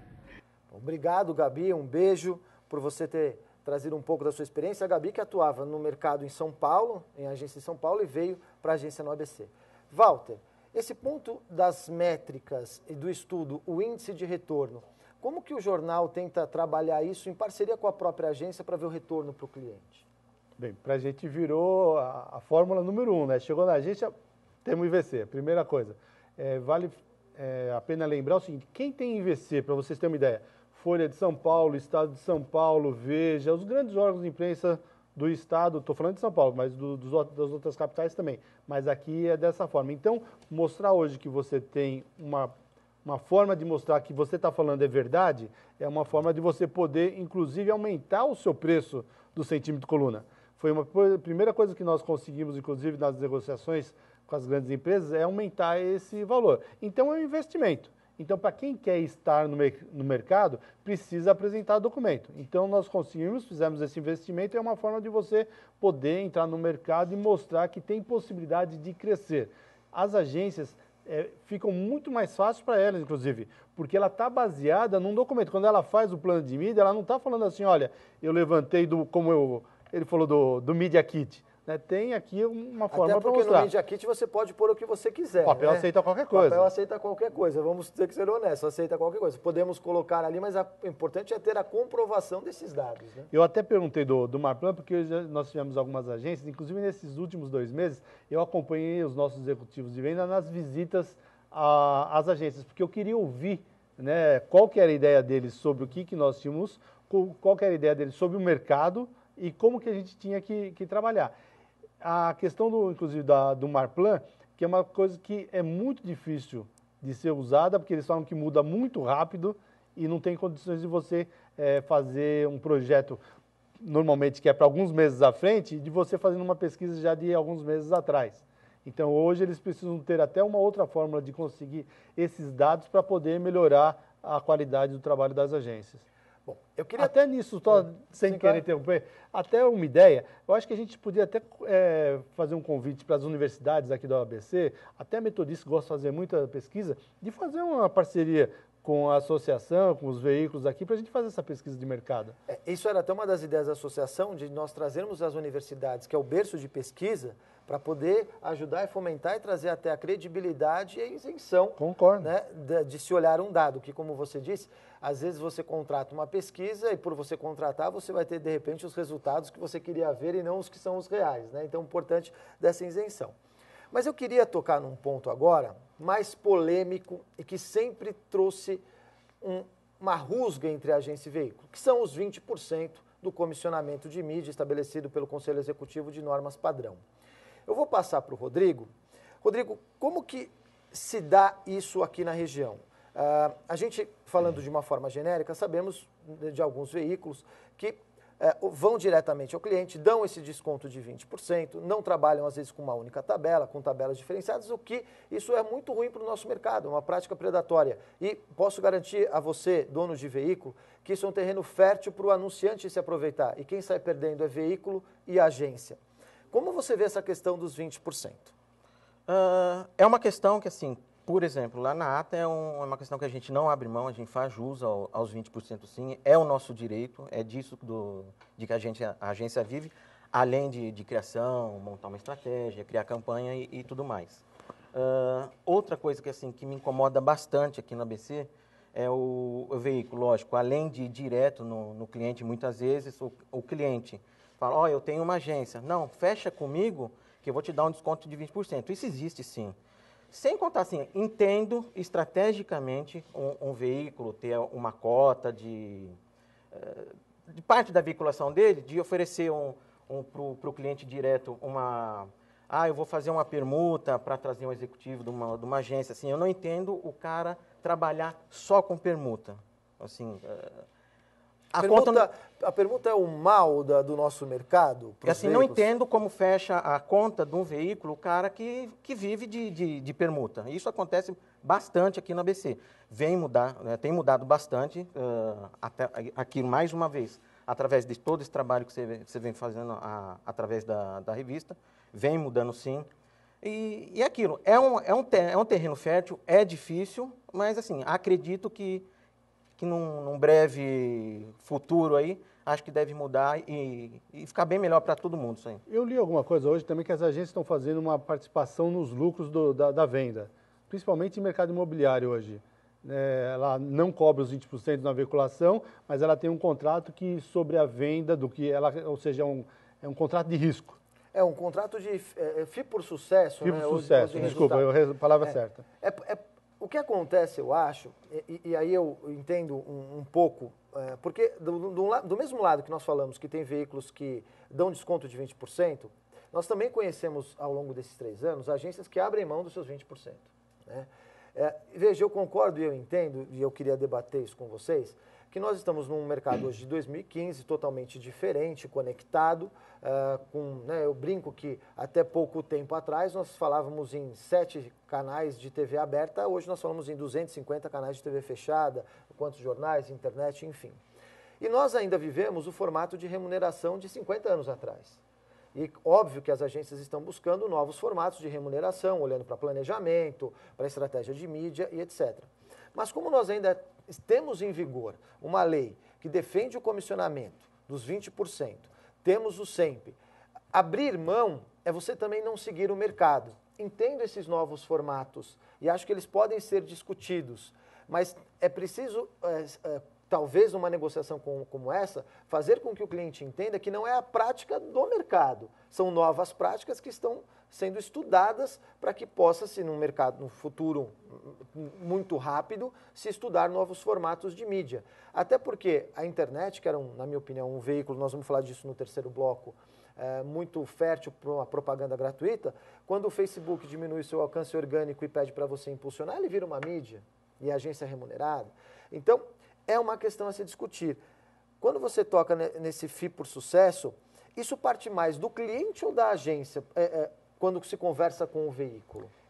Obrigado, Gabi, um beijo por você ter trazido um pouco da sua experiência. A Gabi que atuava no mercado em São Paulo, em agência em São Paulo, e veio para a agência no A B C. Walter, esse ponto das métricas e do estudo, o índice de retorno, como que o jornal tenta trabalhar isso em parceria com a própria agência para ver o retorno para o cliente? Bem, para a gente virou a, a fórmula número um, né? Chegou na agência, temos I V C, primeira coisa. É, vale é, a pena lembrar o seguinte, quem tem I V C, para vocês terem uma ideia, Folha de São Paulo, Estado de São Paulo, Veja, os grandes órgãos de imprensa do Estado, estou falando de São Paulo, mas do, dos, das outras capitais também, mas aqui é dessa forma. Então, mostrar hoje que você tem uma, uma forma de mostrar que você está falando é verdade, é uma forma de você poder, inclusive, aumentar o seu preço do centímetro coluna. Foi uma a primeira coisa que nós conseguimos, inclusive, nas negociações com as grandes empresas, é aumentar esse valor. Então, é um investimento. Então, para quem quer estar no, no mercado, precisa apresentar documento. Então, nós conseguimos, fizemos esse investimento, é uma forma de você poder entrar no mercado e mostrar que tem possibilidade de crescer. As agências é, ficam muito mais fáceis para elas, inclusive, porque ela está baseada num documento. Quando ela faz o plano de mídia, ela não está falando assim, olha, eu levantei do, como eu, ele falou do, do Media Kit. Né, tem aqui uma forma para mostrar. Até porque no Media Kit você pode pôr o que você quiser. O papel né? aceita qualquer coisa. O papel aceita qualquer coisa. Vamos ter que ser honestos, aceita qualquer coisa. Podemos colocar ali, mas o importante é ter a comprovação desses dados. Né? Eu até perguntei do, do Marplan, porque nós tivemos algumas agências, inclusive nesses últimos dois meses, eu acompanhei os nossos executivos de venda nas visitas a, às agências, porque eu queria ouvir né, qual que era a ideia deles sobre o que, que nós tínhamos, qual que era a ideia deles sobre o mercado e como que a gente tinha que, que trabalhar. A questão, do, inclusive, da, do Marplan, que é uma coisa que é muito difícil de ser usada, porque eles falam que muda muito rápido e não tem condições de você é, fazer um projeto, normalmente, que é para alguns meses à frente, de você fazendo uma pesquisa já de alguns meses atrás. Então, hoje, eles precisam ter até uma outra fórmula de conseguir esses dados para poder melhorar a qualidade do trabalho das agências. Bom, eu queria... Até nisso, só, sem Sim, querer claro. interromper, até uma ideia, eu acho que a gente podia até é, fazer um convite para as universidades aqui da O A B C, até a Metodista gosta de fazer muita pesquisa, de fazer uma parceria com a associação, com os veículos aqui, para a gente fazer essa pesquisa de mercado. É, isso era até uma das ideias da associação, de nós trazermos as universidades, que é o berço de pesquisa, para poder ajudar e fomentar e trazer até a credibilidade e a isenção. Concordo. Né, de, de se olhar um dado, que como você disse, às vezes você contrata uma pesquisa e por você contratar, você vai ter de repente os resultados que você queria ver e não os que são os reais. Né? Então, importante dessa isenção. Mas eu queria tocar num ponto agora mais polêmico e que sempre trouxe um, uma rusga entre a agência e veículo, que são os vinte por cento do comissionamento de mídia estabelecido pelo Conselho Executivo de Normas Padrão. Eu vou passar para o Rodrigo. Rodrigo, como que se dá isso aqui na região? Uh, a gente, falando de uma forma genérica, sabemos de, de alguns veículos que uh, vão diretamente ao cliente, dão esse desconto de vinte por cento, não trabalham às vezes com uma única tabela, com tabelas diferenciadas, o que isso é muito ruim para o nosso mercado, é uma prática predatória. E posso garantir a você, dono de veículo, que isso é um terreno fértil para o anunciante se aproveitar. E quem sai perdendo é veículo e agência. Como você vê essa questão dos vinte por cento? Uh, é uma questão que, assim, por exemplo, lá na ata é, um, é uma questão que a gente não abre mão, a gente faz jus ao, aos vinte por cento sim, é o nosso direito, é disso do, de que a, gente, a agência vive, além de, de criação, montar uma estratégia, criar campanha e, e tudo mais. Uh, outra coisa que, assim, que me incomoda bastante aqui na A B C é o, o veículo, lógico, além de ir direto no, no cliente, muitas vezes o, o cliente fala, ó, oh, eu tenho uma agência. Não, fecha comigo que eu vou te dar um desconto de vinte por cento. Isso existe, sim. Sem contar, assim, entendo estrategicamente um, um veículo ter uma cota de, de parte da veiculação dele, de oferecer um, um, para o cliente direto uma... Ah, eu vou fazer uma permuta para trazer um executivo de uma, de uma agência. Assim, eu não entendo o cara trabalhar só com permuta. Assim... A, permuta, não... a permuta é o mal da, do nosso mercado? E assim, não entendo como fecha a conta de um veículo o cara que, que vive de, de, de permuta. Isso acontece bastante aqui na A B C. Vem mudar, né, tem mudado bastante, uh, até, aqui mais uma vez, através de todo esse trabalho que você, você vem fazendo a, através da, da revista, vem mudando sim. E, e aquilo, é um, é, um ter, é um terreno fértil, é difícil, mas assim, acredito que que num, num breve futuro aí, acho que deve mudar e, e ficar bem melhor para todo mundo isso aí. Eu li alguma coisa hoje também que as agências estão fazendo uma participação nos lucros do, da, da venda, principalmente em mercado imobiliário hoje. É, ela não cobra os vinte por cento na veiculação, mas ela tem um contrato que sobre a venda do que ela, ou seja, é um, é um contrato de risco. É um contrato de é, F I I por sucesso. F I I né? por sucesso, de desculpa, eu, a palavra é, certa. É, é, o que acontece, eu acho, e, e aí eu entendo um, um pouco, é, porque do, do, do mesmo lado que nós falamos que tem veículos que dão desconto de vinte por cento, nós também conhecemos ao longo desses três anos agências que abrem mão dos seus vinte por cento. Né? É, veja, eu concordo e eu entendo, e eu queria debater isso com vocês, que nós estamos num mercado hoje de dois mil e quinze totalmente diferente, conectado, uh, com, né, eu brinco que até pouco tempo atrás nós falávamos em sete canais de T V aberta, hoje nós falamos em duzentos e cinquenta canais de T V fechada, quantos jornais, internet, enfim. E nós ainda vivemos o formato de remuneração de cinquenta anos atrás. E óbvio que as agências estão buscando novos formatos de remuneração, olhando para planejamento, para estratégia de mídia e etcétera. Mas como nós ainda temos em vigor uma lei que defende o comissionamento dos vinte por cento, temos o SEMP, abrir mão é você também não seguir o mercado. Entendo esses novos formatos e acho que eles podem ser discutidos, mas é preciso, é, é, talvez numa negociação com, como essa, fazer com que o cliente entenda que não é a prática do mercado, são novas práticas que estão sendo estudadas para que possa, se no mercado, no futuro muito rápido, se estudar novos formatos de mídia. Até porque a internet, que era, um, na minha opinião, um veículo, nós vamos falar disso no terceiro bloco, é, muito fértil para uma propaganda gratuita, quando o Facebook diminui seu alcance orgânico e pede para você impulsionar, ele vira uma mídia e a agência é remunerada. Então, é uma questão a se discutir. Quando você toca nesse F I I por sucesso, isso parte mais do cliente ou da agência? É, é, quando se conversa com o veículo?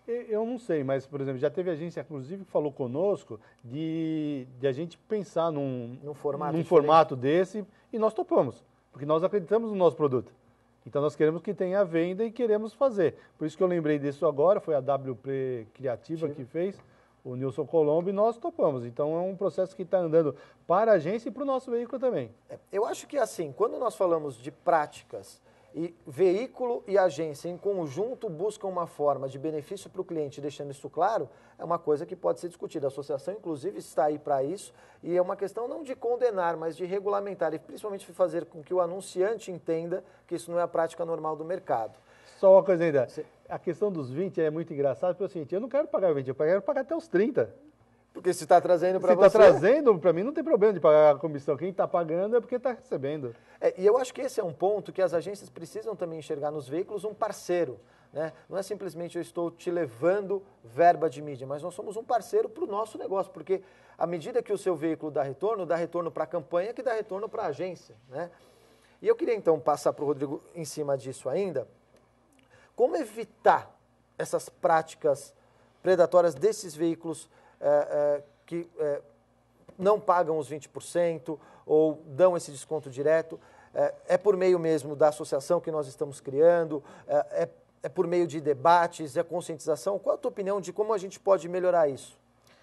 Eu não sei, mas, por exemplo, já teve agência, inclusive, que falou conosco de, de a gente pensar num, num, formato, num formato desse e nós topamos, porque nós acreditamos no nosso produto. Então, nós queremos que tenha a venda e queremos fazer. Por isso que eu lembrei disso agora, foi a W P Criativa Sim. que fez, o Nilson Colombo, e nós topamos. Então, é um processo que está andando para a agência e para o nosso veículo também. Eu acho que, assim, quando nós falamos de práticas e veículo e agência em conjunto buscam uma forma de benefício para o cliente, deixando isso claro, é uma coisa que pode ser discutida. A associação, inclusive, está aí para isso e é uma questão não de condenar, mas de regulamentar e principalmente fazer com que o anunciante entenda que isso não é a prática normal do mercado. Só uma coisa ainda, a questão dos vinte é muito engraçada, porque é o seguinte, eu não quero pagar vinte, eu quero pagar até os trinta. Porque se está trazendo para você... Se está trazendo, para mim não tem problema de pagar a comissão. Quem está pagando é porque está recebendo. É, e eu acho que esse é um ponto que as agências precisam também enxergar nos veículos um parceiro. Né? Não é simplesmente eu estou te levando verba de mídia, mas nós somos um parceiro para o nosso negócio, porque à medida que o seu veículo dá retorno, dá retorno para a campanha, que dá retorno para a agência. Né? E eu queria então passar para o Rodrigo em cima disso ainda, como evitar essas práticas predatórias desses veículos É, é, que é, não pagam os vinte por cento ou dão esse desconto direto, é, é por meio mesmo da associação que nós estamos criando, é, é, é por meio de debates, é conscientização. Qual a tua opinião de como a gente pode melhorar isso?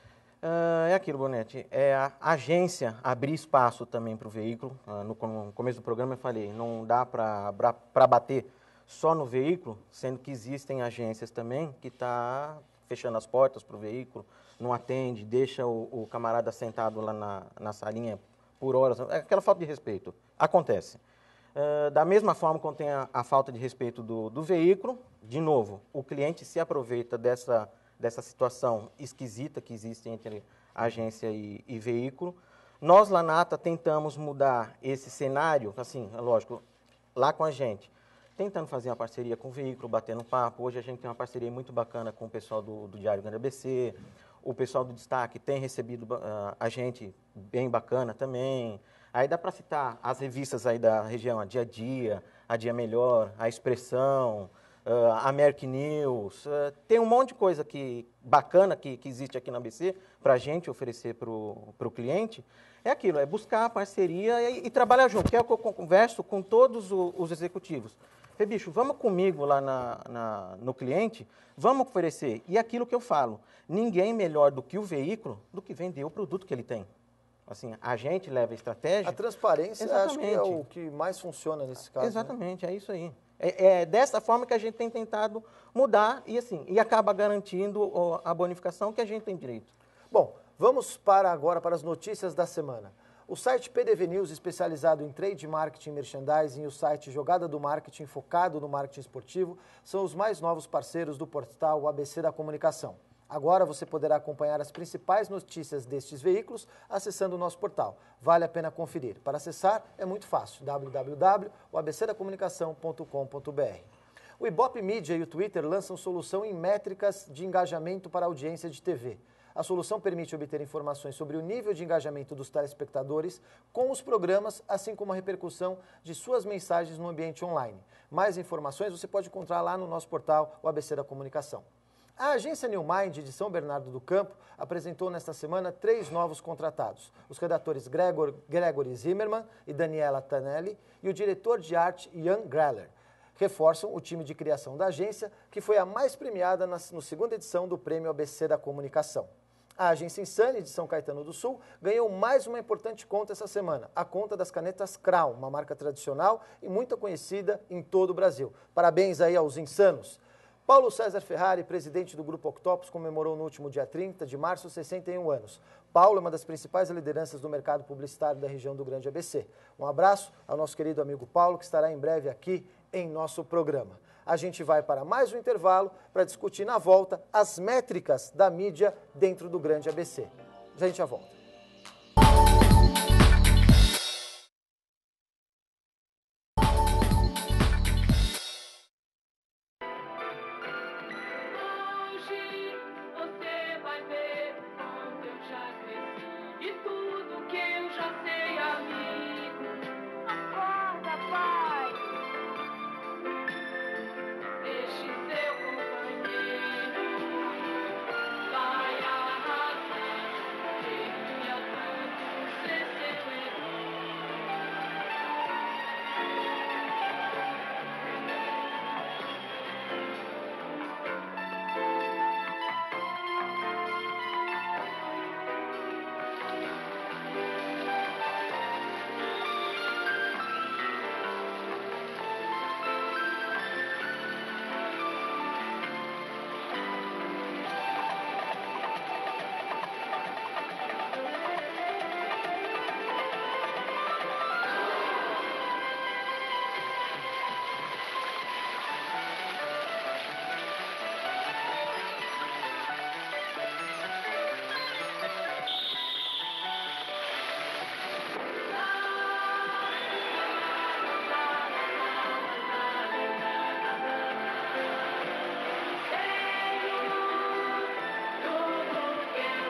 Uh, é aquilo, Bonetti, é a agência abrir espaço também para o veículo. Uh, no, no começo do programa eu falei, não dá para bater só no veículo, sendo que existem agências também que estão fechando as portas para o veículo, não atende, deixa o, o camarada sentado lá na, na salinha por horas. É aquela falta de respeito. Acontece. Uh, da mesma forma quando tem a, a falta de respeito do, do veículo, de novo, o cliente se aproveita dessa, dessa situação esquisita que existe entre agência e, e veículo. Nós, lá na ATA, tentamos mudar esse cenário, assim, é lógico, lá com a gente, tentando fazer uma parceria com o veículo, batendo papo. Hoje a gente tem uma parceria muito bacana com o pessoal do, do Diário Grande A B C, o pessoal do Destaque tem recebido uh, a gente bem bacana também. Aí dá para citar as revistas aí da região, a Dia a Dia, a Dia Melhor, a Expressão, uh, a Merck News. Uh, tem um monte de coisa que, bacana que, que existe aqui na A B C para a gente oferecer para o cliente. É aquilo, é buscar a parceria e, e trabalhar junto, que é o que eu converso com todos o, os executivos. Falei, bicho, vamos comigo lá na, na, no cliente, vamos oferecer. E aquilo que eu falo, ninguém melhor do que o veículo, do que vender o produto que ele tem. Assim, a gente leva a estratégia... A transparência, Exatamente. Acho que é o que mais funciona nesse caso. Exatamente, né? É isso aí. É, é dessa forma que a gente tem tentado mudar e, assim, e acaba garantindo a bonificação que a gente tem direito. Bom, vamos para agora para as notícias da semana. O site P D V News, especializado em trade marketing e merchandising, e o site Jogada do Marketing, focado no marketing esportivo, são os mais novos parceiros do portal A B C da Comunicação. Agora você poderá acompanhar as principais notícias destes veículos acessando o nosso portal. Vale a pena conferir. Para acessar é muito fácil, w w w ponto a b c da comunicação ponto com ponto b r. O Ibope Media e o Twitter lançam solução em métricas de engajamento para a audiência de T V. A solução permite obter informações sobre o nível de engajamento dos telespectadores com os programas, assim como a repercussão de suas mensagens no ambiente online. Mais informações você pode encontrar lá no nosso portal, o A B C da Comunicação. A agência Newmind de São Bernardo do Campo apresentou nesta semana três novos contratados. Os redatores Gregor, Gregory Zimmermann e Daniela Tanelli e o diretor de arte Ian Greller. Reforçam o time de criação da agência, que foi a mais premiada na, na segunda edição do Prêmio A B C da Comunicação. A agência Insane de São Caetano do Sul ganhou mais uma importante conta essa semana, a conta das canetas Crown, uma marca tradicional e muito conhecida em todo o Brasil. Parabéns aí aos insanos. Paulo César Ferrari, presidente do Grupo Octopus, comemorou no último dia trinta de março sessenta e um anos. Paulo é uma das principais lideranças do mercado publicitário da região do Grande A B C. Um abraço ao nosso querido amigo Paulo, que estará em breve aqui em nosso programa. A gente vai para mais um intervalo para discutir na volta as métricas da mídia dentro do Grande A B C. A gente já volta. Deixe seu companheiro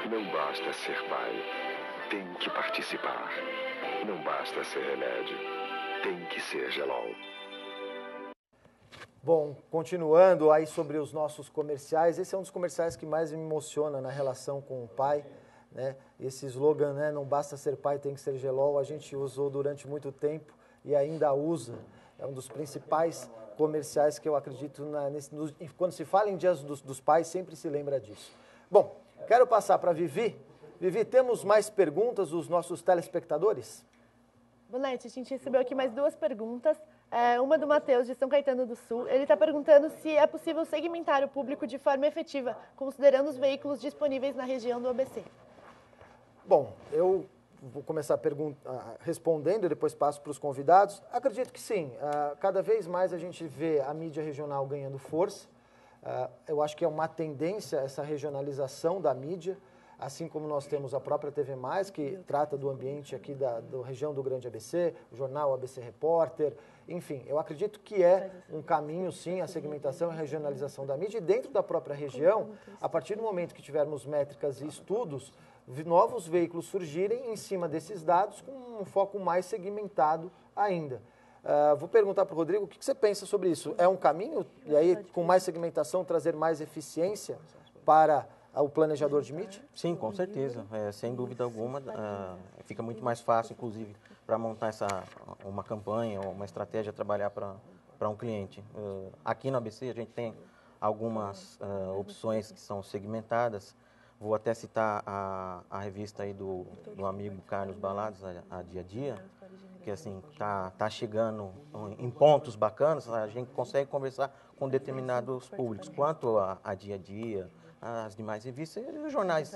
Não basta ser pai, tem que participar. Não basta ser remédio, tem que ser Gelol. Bom, continuando aí sobre os nossos comerciais, esse é um dos comerciais que mais me emociona na relação com o pai, né? Esse slogan, né, não basta ser pai, tem que ser Gelol, a gente usou durante muito tempo e ainda usa. É um dos principais comerciais que eu acredito, na, nesse, no, quando se fala em Dias dos, dos Pais, sempre se lembra disso. Bom, quero passar para a Vivi. Vivi, temos mais perguntas dos nossos telespectadores? Bonetti, a gente recebeu aqui mais duas perguntas. É, uma do Matheus, de São Caetano do Sul. Ele está perguntando se é possível segmentar o público de forma efetiva, considerando os veículos disponíveis na região do A B C. Bom, eu vou começar respondendo e depois passo para os convidados. Acredito que sim. Uh, cada vez mais a gente vê a mídia regional ganhando força. Uh, eu acho que é uma tendência essa regionalização da mídia, assim como nós temos a própria T V Mais, que trata do ambiente aqui da, da região do Grande A B C, o jornal A B C Repórter, enfim, eu acredito que é um caminho, sim, a segmentação e regionalização da mídia, e dentro da própria região, a partir do momento que tivermos métricas e estudos, novos veículos surgirem em cima desses dados com um foco mais segmentado ainda. Uh, vou perguntar para o Rodrigo, o que, que você pensa sobre isso? É um caminho, e aí com mais segmentação, trazer mais eficiência para o planejador de mídia? Sim, com certeza. É, sem dúvida alguma, uh, fica muito mais fácil, inclusive, para montar essa, uma campanha ou uma estratégia, trabalhar para um cliente. Uh, aqui no A B C a gente tem algumas uh, opções que são segmentadas. Vou até citar a, a revista aí do, do amigo Carlos Balados, a, a Dia a Dia, que assim tá, tá chegando em pontos bacanas, a gente consegue conversar com determinados públicos, quanto a, a Dia a Dia, as demais revistas e os jornais.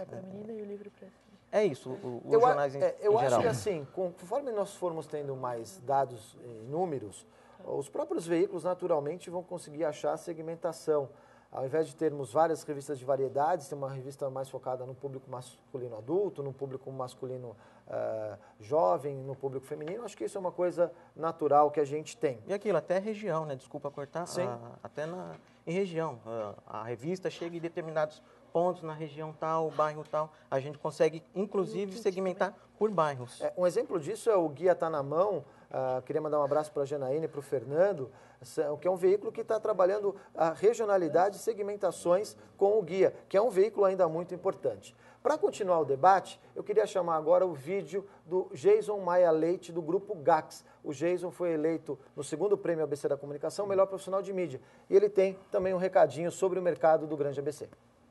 É isso, o, os eu, jornais em, é, eu em acho geral. que assim, conforme nós formos tendo mais dados e números, os próprios veículos naturalmente vão conseguir achar a segmentação. Ao invés de termos várias revistas de variedades, tem uma revista mais focada no público masculino adulto, no público masculino uh, jovem, no público feminino. Acho que isso é uma coisa natural que a gente tem. E aquilo, até região, né? Desculpa cortar. Sim. A, até na, em região. A, a revista chega em determinados pontos na região tal, bairro tal. A gente consegue, inclusive, segmentar por bairros. É, um exemplo disso é o Guia Tá Na Mão. Uh, queria mandar um abraço para a Janaína e para o Fernando, que é um veículo que está trabalhando a regionalidade e segmentações com o Guia, que é um veículo ainda muito importante. Para continuar o debate, eu queria chamar agora o vídeo do Jason Maia Leite, do Grupo Gax. O Jason foi eleito no segundo prêmio A B C da Comunicação, melhor profissional de mídia. E ele tem também um recadinho sobre o mercado do Grande A B C.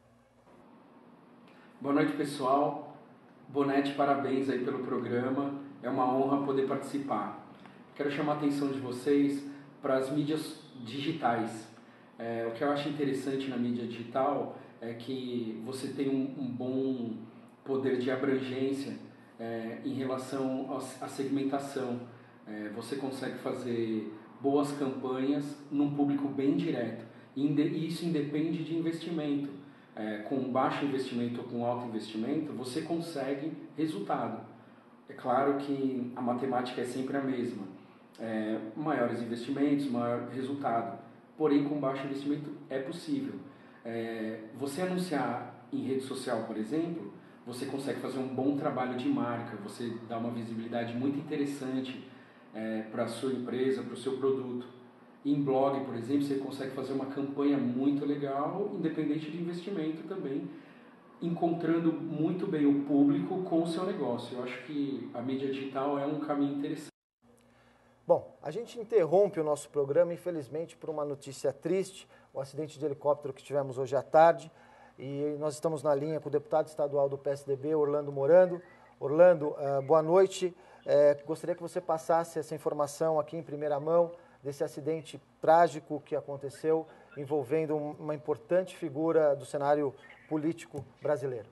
Boa noite, pessoal. Bonetti, parabéns aí pelo programa. É uma honra poder participar. Quero chamar a atenção de vocês para as mídias digitais. É, o que eu acho interessante na mídia digital é que você tem um, um bom poder de abrangência é, em relação à segmentação. É, você consegue fazer boas campanhas num público bem direto. E isso independe de investimento. É, com baixo investimento ou com alto investimento, você consegue resultado. É claro que a matemática é sempre a mesma. É, maiores investimentos, maior resultado. Porém, com baixo investimento é possível. É, você anunciar em rede social, por exemplo, você consegue fazer um bom trabalho de marca, você dá uma visibilidade muito interessante é, para a sua empresa, para o seu produto. Em blog, por exemplo, você consegue fazer uma campanha muito legal, independente de investimento também, encontrando muito bem o público com o seu negócio. Eu acho que a mídia digital é um caminho interessante. Bom, a gente interrompe o nosso programa, infelizmente, por uma notícia triste, o acidente de helicóptero que tivemos hoje à tarde. E nós estamos na linha com o deputado estadual do P S D B, Orlando Morando. Orlando, uh, boa noite. Uh, gostaria que você passasse essa informação aqui em primeira mão desse acidente trágico que aconteceu, envolvendo uma importante figura do cenário político brasileiro.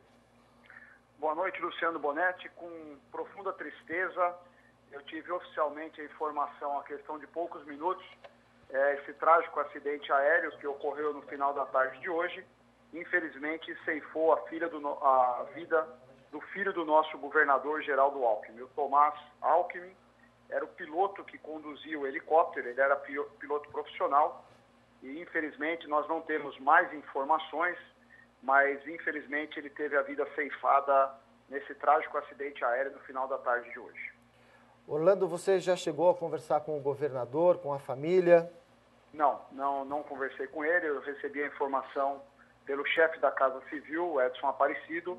Boa noite, Luciano Bonetti. Com profunda tristeza, eu tive oficialmente a informação, a questão de poucos minutos, é, esse trágico acidente aéreo que ocorreu no final da tarde de hoje, infelizmente ceifou a, filha do, a vida do filho do nosso governador Geraldo Alckmin. O Tomás Alckmin era o piloto que conduzia o helicóptero, ele era piloto profissional e infelizmente nós não temos mais informações mas infelizmente ele teve a vida ceifada nesse trágico acidente aéreo no final da tarde de hoje. Orlando, você já chegou a conversar com o governador, com a família? Não, não, não conversei com ele, eu recebi a informação pelo chefe da Casa Civil, Edson Aparecido,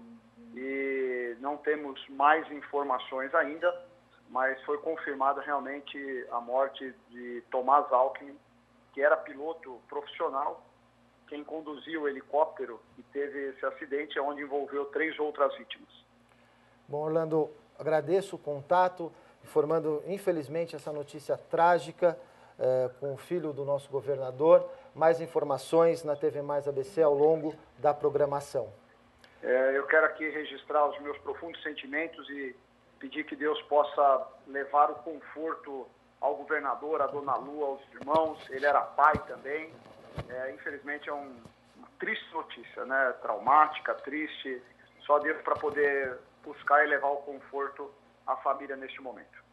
e não temos mais informações ainda, mas foi confirmada realmente a morte de Tomás Alckmin, que era piloto profissional, quem conduziu o helicóptero e teve esse acidente, onde envolveu três outras vítimas. Bom, Orlando, agradeço o contato, informando, infelizmente, essa notícia trágica eh, com o filho do nosso governador. Mais informações na T V Mais A B C ao longo da programação. É, eu quero aqui registrar os meus profundos sentimentos e pedir que Deus possa levar o conforto ao governador, à dona Lu, aos irmãos. Ele era pai também. É, infelizmente é um, uma triste notícia, né? Traumática, triste. Só Deus para poder buscar e levar o conforto à família neste momento.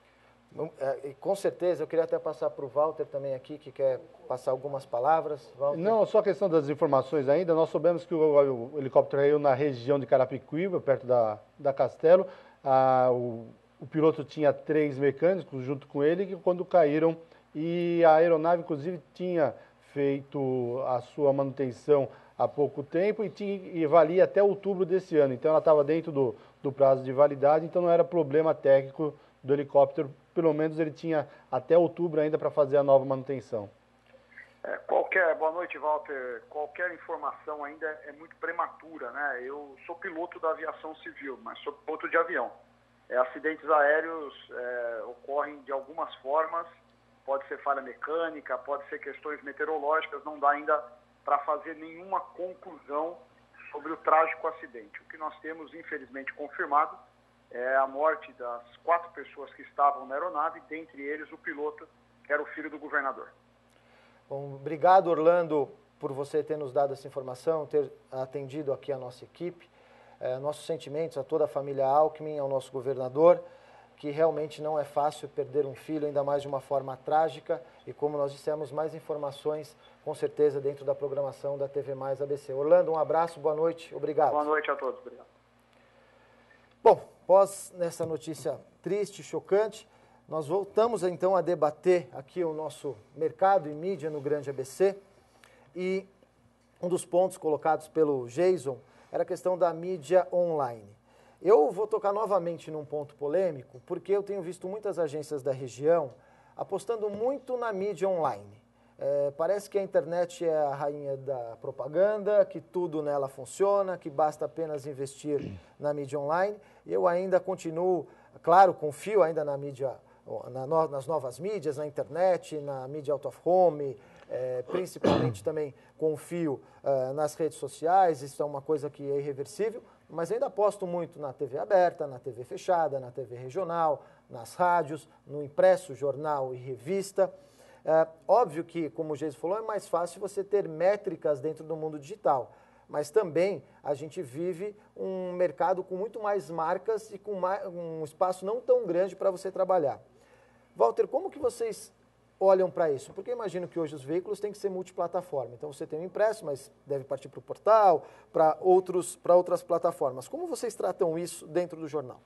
E com certeza, eu queria até passar para o Walter também aqui, que quer passar algumas palavras. Walter. Não, só a questão das informações ainda. Nós soubemos que o, o helicóptero caiu na região de Carapicuíba, perto da, da Castelo. Ah, o, o piloto tinha três mecânicos junto com ele, que quando caíram, e a aeronave, inclusive, tinha feito a sua manutenção há pouco tempo e, tinha, e valia até outubro desse ano. Então, ela estava dentro do, do prazo de validade, então não era problema técnico do helicóptero. Pelo menos ele tinha até outubro ainda para fazer a nova manutenção. É, qualquer, boa noite, Walter. Qualquer informação ainda é muito prematura, né? Eu sou piloto da aviação civil, mas sou piloto de avião. É, acidentes aéreos é, ocorrem de algumas formas, pode ser falha mecânica, pode ser questões meteorológicas, não dá ainda para fazer nenhuma conclusão sobre o trágico acidente. O que nós temos, infelizmente, confirmado é a morte das quatro pessoas que estavam na aeronave, dentre eles o piloto, que era o filho do governador. Bom, obrigado, Orlando, por você ter nos dado essa informação, ter atendido aqui a nossa equipe. É, nossos sentimentos a toda a família Alckmin, ao nosso governador, que realmente não é fácil perder um filho, ainda mais de uma forma trágica. E como nós dissemos, mais informações, com certeza, dentro da programação da T V Mais A B C. Orlando, um abraço, boa noite, obrigado. Boa noite a todos, obrigado. Bom, após nessa notícia triste, chocante, nós voltamos então a debater aqui o nosso mercado e mídia no Grande A B C. E um dos pontos colocados pelo Jason era a questão da mídia online. Eu vou tocar novamente num ponto polêmico, porque eu tenho visto muitas agências da região apostando muito na mídia online. É, parece que a internet é a rainha da propaganda, que tudo nela funciona, que basta apenas investir na mídia online. Eu ainda continuo, claro, confio ainda na mídia, na, nas novas mídias, na internet, na mídia out of home, é, principalmente também confio é, nas redes sociais, isso é uma coisa que é irreversível, mas ainda aposto muito na T V aberta, na T V fechada, na T V regional, nas rádios, no impresso, jornal e revista. É, óbvio que, como o Jesus falou, é mais fácil você ter métricas dentro do mundo digital, mas também a gente vive um mercado com muito mais marcas e com mais, um espaço não tão grande para você trabalhar. Walter, como que vocês olham para isso? Porque eu imagino que hoje os veículos têm que ser multiplataforma, então você tem o impresso, mas deve partir para o portal, para outros, para outras plataformas. Como vocês tratam isso dentro do jornal?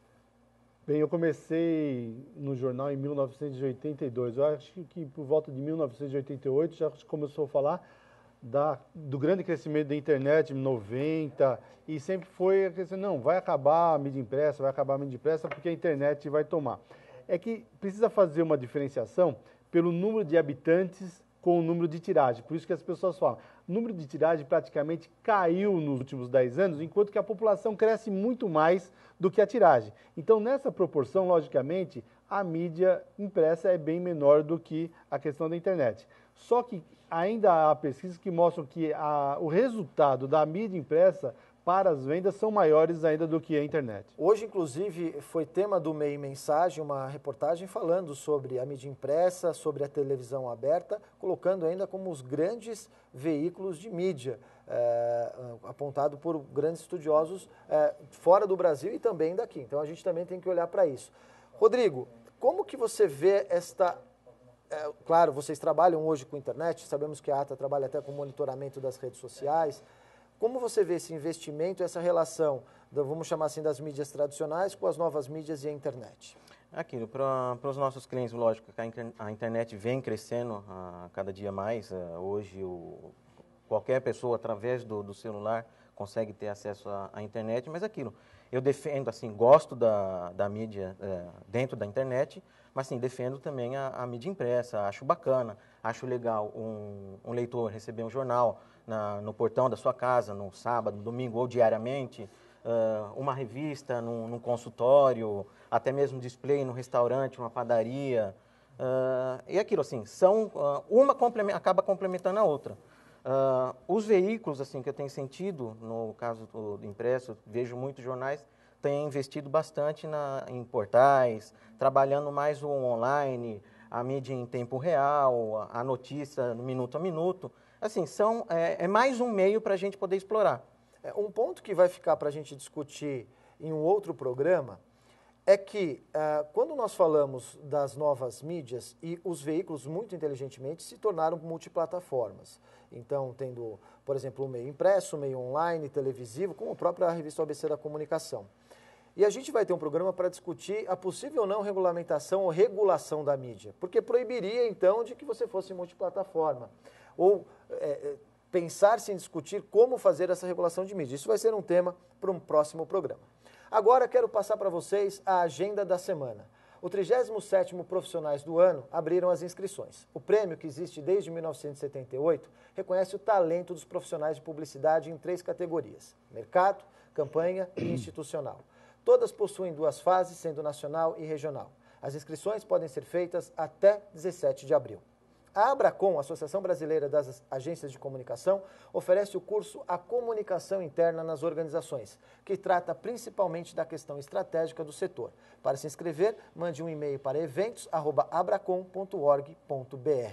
Bem, eu comecei no jornal em mil novecentos e oitenta e dois. Eu acho que por volta de mil novecentos e oitenta e oito já começou a falar da, do grande crescimento da internet, em noventa, e sempre foi a questão, não, vai acabar a mídia impressa, vai acabar a mídia impressa porque a internet vai tomar. É que precisa fazer uma diferenciação pelo número de habitantes com o número de tiragem. Por isso que as pessoas falam, o número de tiragem praticamente caiu nos últimos dez anos, enquanto que a população cresce muito mais do que a tiragem. Então, nessa proporção, logicamente, a mídia impressa é bem menor do que a questão da internet. Só que ainda há pesquisas que mostram que a, o resultado da mídia impressa para as vendas são maiores ainda do que a internet. Hoje, inclusive, foi tema do Meio Mensagem, uma reportagem falando sobre a mídia impressa, sobre a televisão aberta, colocando ainda como os grandes veículos de mídia, é, apontado por grandes estudiosos é, fora do Brasil e também daqui. Então, a gente também tem que olhar para isso. Rodrigo, como que você vê esta... É, claro, vocês trabalham hoje com internet, sabemos que a ATA trabalha até com monitoramento das redes sociais. Como você vê esse investimento, essa relação, da, vamos chamar assim, das mídias tradicionais com as novas mídias e a internet? Aquilo, para os nossos clientes, lógico, que a, inter, a internet vem crescendo a cada dia mais. Uh, hoje, o, qualquer pessoa, através do, do celular, consegue ter acesso à, à internet. Mas aquilo, eu defendo, assim, gosto da, da mídia uh, dentro da internet, mas, sim, defendo também a, a mídia impressa. Acho bacana, acho legal um, um leitor receber um jornal na, no portão da sua casa, no sábado, no domingo ou diariamente. Uh, uma revista num, num consultório, até mesmo display no restaurante, uma padaria. Uh, e aquilo, assim, são, uh, uma complementa, acaba complementando a outra. Uh, os veículos, assim, que eu tenho sentido, no caso do, do impresso, vejo muitos jornais, têm investido bastante na, em portais, trabalhando mais o online, a mídia em tempo real, a, a notícia no minuto a minuto. Assim, são, é, é mais um meio para a gente poder explorar. Um ponto que vai ficar para a gente discutir em um outro programa é que, uh, quando nós falamos das novas mídias, e os veículos, muito inteligentemente, se tornaram multiplataformas. Então, tendo, por exemplo, o meio impresso, o meio online, televisivo, como a própria revista O A B C da Comunicação. E a gente vai ter um programa para discutir a possível ou não regulamentação ou regulação da mídia, porque proibiria, então, de que você fosse multiplataforma. Ou... É, pensar-se em discutir como fazer essa regulação de mídia. Isso vai ser um tema para um próximo programa. Agora quero passar para vocês a agenda da semana. O trigésimo sétimo Profissionais do Ano abriram as inscrições. O prêmio, que existe desde mil novecentos e setenta e oito, reconhece o talento dos profissionais de publicidade em três categorias: mercado, campanha e institucional. Todas possuem duas fases, sendo nacional e regional. As inscrições podem ser feitas até dezessete de abril. A Abracom, a Associação Brasileira das Agências de Comunicação, oferece o curso A Comunicação Interna nas Organizações, que trata principalmente da questão estratégica do setor. Para se inscrever, mande um e-mail para eventos arroba abracom ponto org ponto br.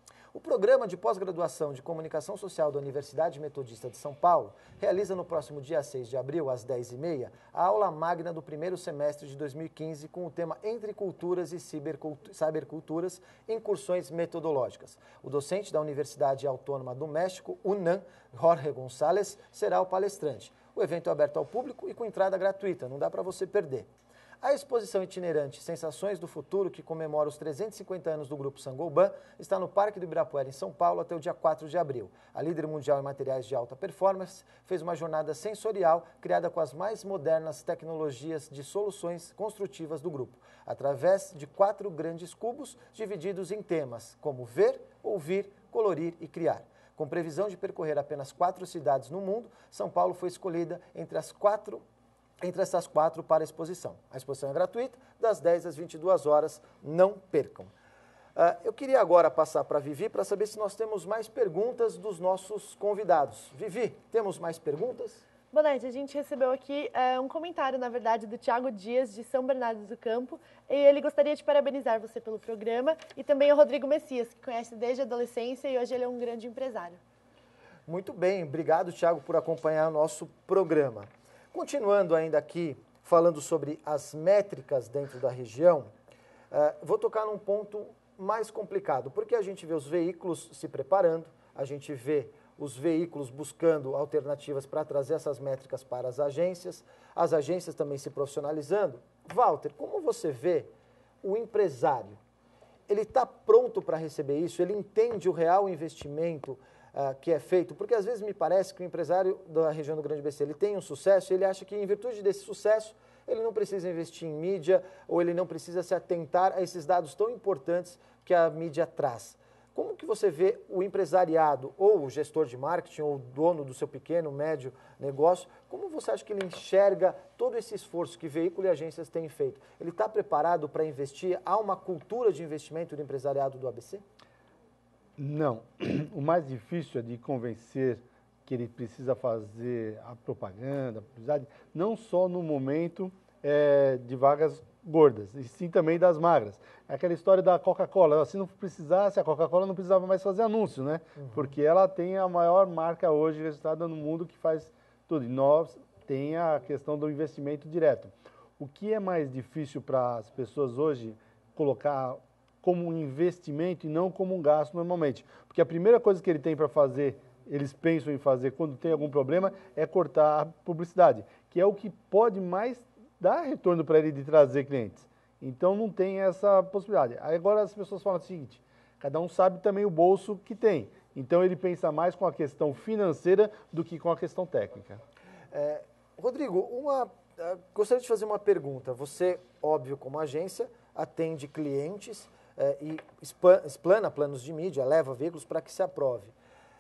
O Programa de Pós-Graduação de Comunicação Social da Universidade Metodista de São Paulo realiza no próximo dia seis de abril, às dez e meia, a aula magna do primeiro semestre de dois mil e quinze com o tema Entre Culturas e Cyberculturas, Incursões Metodológicas. O docente da Universidade Autônoma do México, UNAM, Jorge Gonçalves, será o palestrante. O evento é aberto ao público e com entrada gratuita, não dá para você perder. A exposição itinerante Sensações do Futuro, que comemora os trezentos e cinquenta anos do Grupo Saint-Gobain, está no Parque do Ibirapuera, em São Paulo, até o dia quatro de abril. A líder mundial em materiais de alta performance fez uma jornada sensorial criada com as mais modernas tecnologias de soluções construtivas do grupo, através de quatro grandes cubos divididos em temas, como ver, ouvir, colorir e criar. Com previsão de percorrer apenas quatro cidades no mundo, São Paulo foi escolhida entre as quatro Entre essas quatro para a exposição. A exposição é gratuita, das dez às vinte e duas horas, não percam. Uh, eu queria agora passar para a Vivi para saber se nós temos mais perguntas dos nossos convidados. Vivi, temos mais perguntas? Bonetti, a gente recebeu aqui uh, um comentário, na verdade, do Tiago Dias, de São Bernardo do Campo, e ele gostaria de parabenizar você pelo programa, e também o Rodrigo Messias, que conhece desde a adolescência e hoje ele é um grande empresário. Muito bem, obrigado, Tiago, por acompanhar o nosso programa. Continuando ainda aqui, falando sobre as métricas dentro da região, uh, vou tocar num ponto mais complicado, porque a gente vê os veículos se preparando, a gente vê os veículos buscando alternativas para trazer essas métricas para as agências, as agências também se profissionalizando. Walter, como você vê o empresário? Ele está pronto para receber isso? Ele entende o real investimento Uh, que é feito, porque às vezes me parece que o empresário da região do Grande A B C, ele tem um sucesso e ele acha que em virtude desse sucesso ele não precisa investir em mídia ou ele não precisa se atentar a esses dados tão importantes que a mídia traz. Como que você vê o empresariado ou o gestor de marketing ou o dono do seu pequeno, médio negócio, como você acha que ele enxerga todo esse esforço que veículo e agências têm feito? Ele está preparado para investir? Há uma cultura de investimento do empresariado do A B C? Não. O mais difícil é de convencer que ele precisa fazer a propaganda, a publicidade, não só no momento é, de vagas gordas, e sim também das magras. É aquela história da Coca-Cola. Se não precisasse, a Coca-Cola não precisava mais fazer anúncio, né? Uhum. Porque ela tem a maior marca hoje registrada no mundo que faz tudo. E nós tem a questão do investimento direto. O que é mais difícil para as pessoas hoje colocar como um investimento e não como um gasto normalmente. Porque a primeira coisa que ele tem para fazer eles pensam em fazer quando tem algum problema é cortar a publicidade, que é o que pode mais dar retorno para ele de trazer clientes. Então não tem essa possibilidade. Aí agora as pessoas falam o seguinte, cada um sabe também o bolso que tem. Então ele pensa mais com a questão financeira do que com a questão técnica. É, Rodrigo, uma, uh, gostaria de fazer uma pergunta. Você, óbvio, como agência, atende clientes uh, e explana planos de mídia, leva veículos para que se aprove.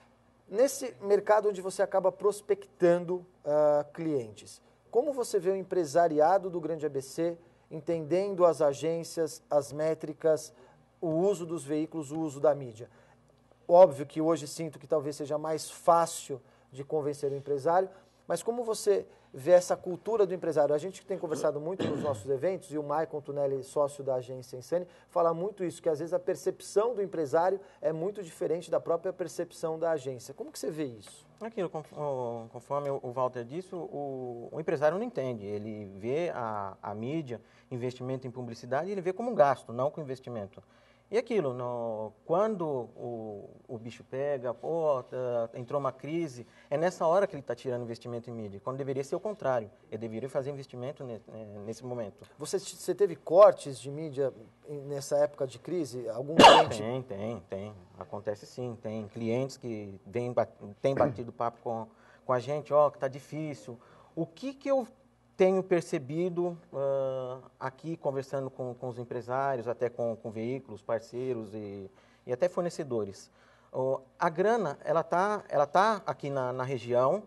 Nesse mercado onde você acaba prospectando uh, clientes, como você vê o empresariado do Grande A B C entendendo as agências, as métricas, o uso dos veículos, o uso da mídia? Óbvio que hoje sinto que talvez seja mais fácil de convencer o empresário, mas como você vê essa cultura do empresário? A gente tem conversado muito nos nossos eventos, e o Maicon Tunelli, sócio da agência Insane, fala muito isso, que às vezes a percepção do empresário é muito diferente da própria percepção da agência. Como que você vê isso? Aquilo, conforme o Walter disse, o, o empresário não entende. Ele vê a, a mídia, investimento em publicidade, ele vê como um gasto, não como investimento. E aquilo, no, quando o, o bicho pega, pô, tá, entrou uma crise, é nessa hora que ele está tirando investimento em mídia, quando deveria ser o contrário. Ele deveria fazer investimento nesse, nesse momento. Você, você teve cortes de mídia nessa época de crise? Algum cliente? Tem, tem, tem. Acontece sim. Tem clientes que vem, têm batido papo com, com a gente, ó, que está difícil. O que que eu tenho percebido uh, aqui, conversando com, com os empresários, até com, com veículos, parceiros e, e até fornecedores. Uh, a grana, ela está ela tá aqui na, na região,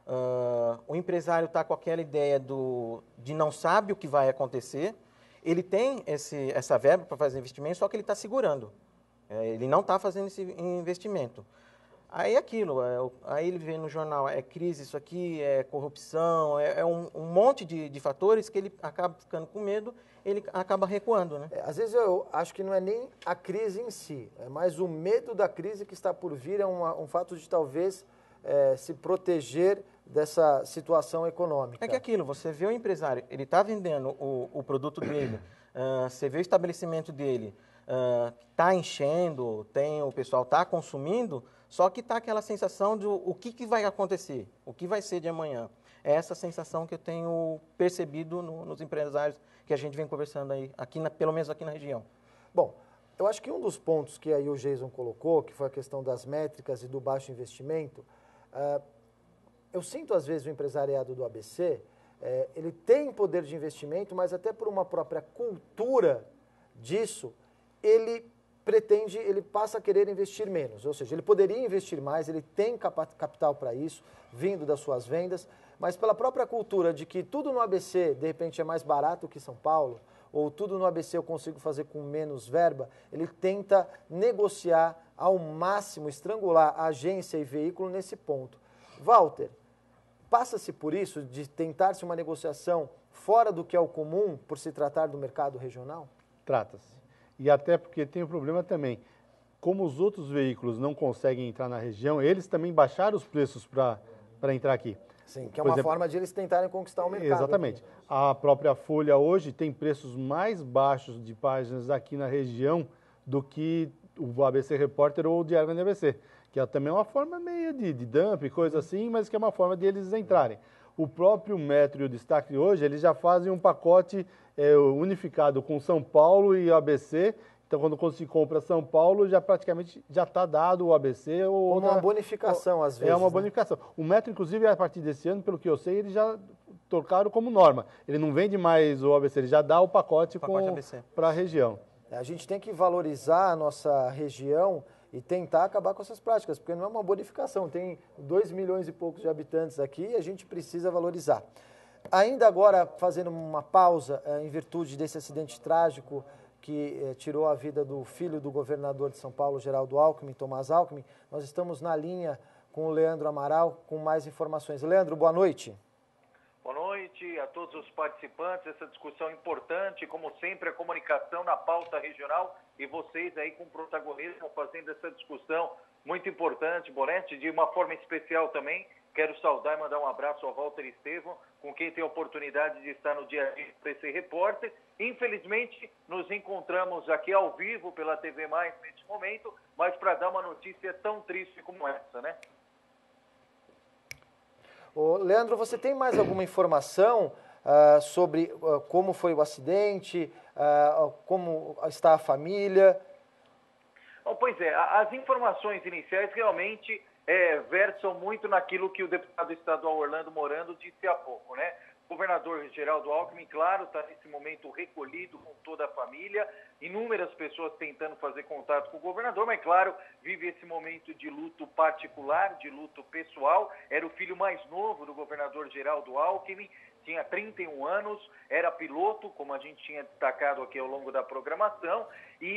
uh, o empresário está com aquela ideia do, de não sabe o que vai acontecer, ele tem esse, essa verba para fazer investimento, só que ele está segurando, é, ele não está fazendo esse investimento. Aí aquilo, é, aí ele vê no jornal, é crise isso aqui, é corrupção, é, é um, um monte de, de fatores que ele acaba ficando com medo, ele acaba recuando, né? É, às vezes eu acho que não é nem a crise em si, é mais o medo da crise que está por vir, é uma, um fato de talvez é, se proteger dessa situação econômica. É que aquilo, você vê o empresário, ele está vendendo o, o produto dele, uh, você vê o estabelecimento dele, está uh, enchendo, tem, o pessoal está consumindo, só que está aquela sensação de o que, que vai acontecer, o que vai ser de amanhã. É essa sensação que eu tenho percebido no, nos empresários que a gente vem conversando aí, aqui na, pelo menos aqui na região. Bom, eu acho que um dos pontos que aí o Jason colocou, que foi a questão das métricas e do baixo investimento, uh, eu sinto às vezes o empresariado do A B C, uh, ele tem poder de investimento, mas até por uma própria cultura disso, ele pretende, ele passa a querer investir menos, ou seja, ele poderia investir mais, ele tem capital para isso, vindo das suas vendas, mas pela própria cultura de que tudo no A B C, de repente, é mais barato que São Paulo, ou tudo no A B C eu consigo fazer com menos verba, ele tenta negociar ao máximo, estrangular a agência e veículo nesse ponto. Walter, passa-se por isso, de tentar-se uma negociação fora do que é o comum, por se tratar do mercado regional? Trata-se. E até porque tem um problema também, como os outros veículos não conseguem entrar na região, eles também baixaram os preços para entrar aqui. Sim, que é uma exemplo, forma de eles tentarem conquistar o mercado. Exatamente. Aqui. A própria Folha hoje tem preços mais baixos de páginas aqui na região do que o A B C Repórter ou o Diário Grande A B C, que é também uma forma meio de, de dump, coisa assim, mas que é uma forma de eles entrarem. O próprio Metro e o Destaque hoje, eles já fazem um pacote é, unificado com São Paulo e A B C. Então, quando se compra São Paulo, já praticamente já está dado o A B C. Ou, ou uma bonificação, às vezes. É uma né? bonificação. O Metro, inclusive, a partir desse ano, pelo que eu sei, eles já trocaram como norma. Ele não vende mais o A B C, ele já dá o pacote, pacote para a região. A gente tem que valorizar a nossa região e tentar acabar com essas práticas, porque não é uma bonificação. Tem dois milhões e poucos de habitantes aqui e a gente precisa valorizar. Ainda agora, fazendo uma pausa, em virtude desse acidente trágico que eh, tirou a vida do filho do governador de São Paulo, Geraldo Alckmin, Tomás Alckmin, nós estamos na linha com o Leandro Amaral com mais informações. Leandro, boa noite. Boa noite a todos os participantes, essa discussão importante, como sempre, a comunicação na pauta regional e vocês aí com protagonismo fazendo essa discussão muito importante. Bonetti, de uma forma especial também, quero saudar e mandar um abraço ao Walter Estevão, com quem tem a oportunidade de estar no dia a dia para esse repórter. Infelizmente, nos encontramos aqui ao vivo pela T V Mais neste momento, mas para dar uma notícia tão triste como essa, né? Ô, Leandro, você tem mais alguma informação uh, sobre uh, como foi o acidente, uh, como está a família? Bom, pois é, as informações iniciais realmente é, versam muito naquilo que o deputado estadual Orlando Morando disse há pouco, né? O governador Geraldo Alckmin, claro, está nesse momento recolhido com toda a família, inúmeras pessoas tentando fazer contato com o governador, mas, claro, vive esse momento de luto particular, de luto pessoal. Era o filho mais novo do governador Geraldo Alckmin, tinha trinta e um anos, era piloto, como a gente tinha destacado aqui ao longo da programação,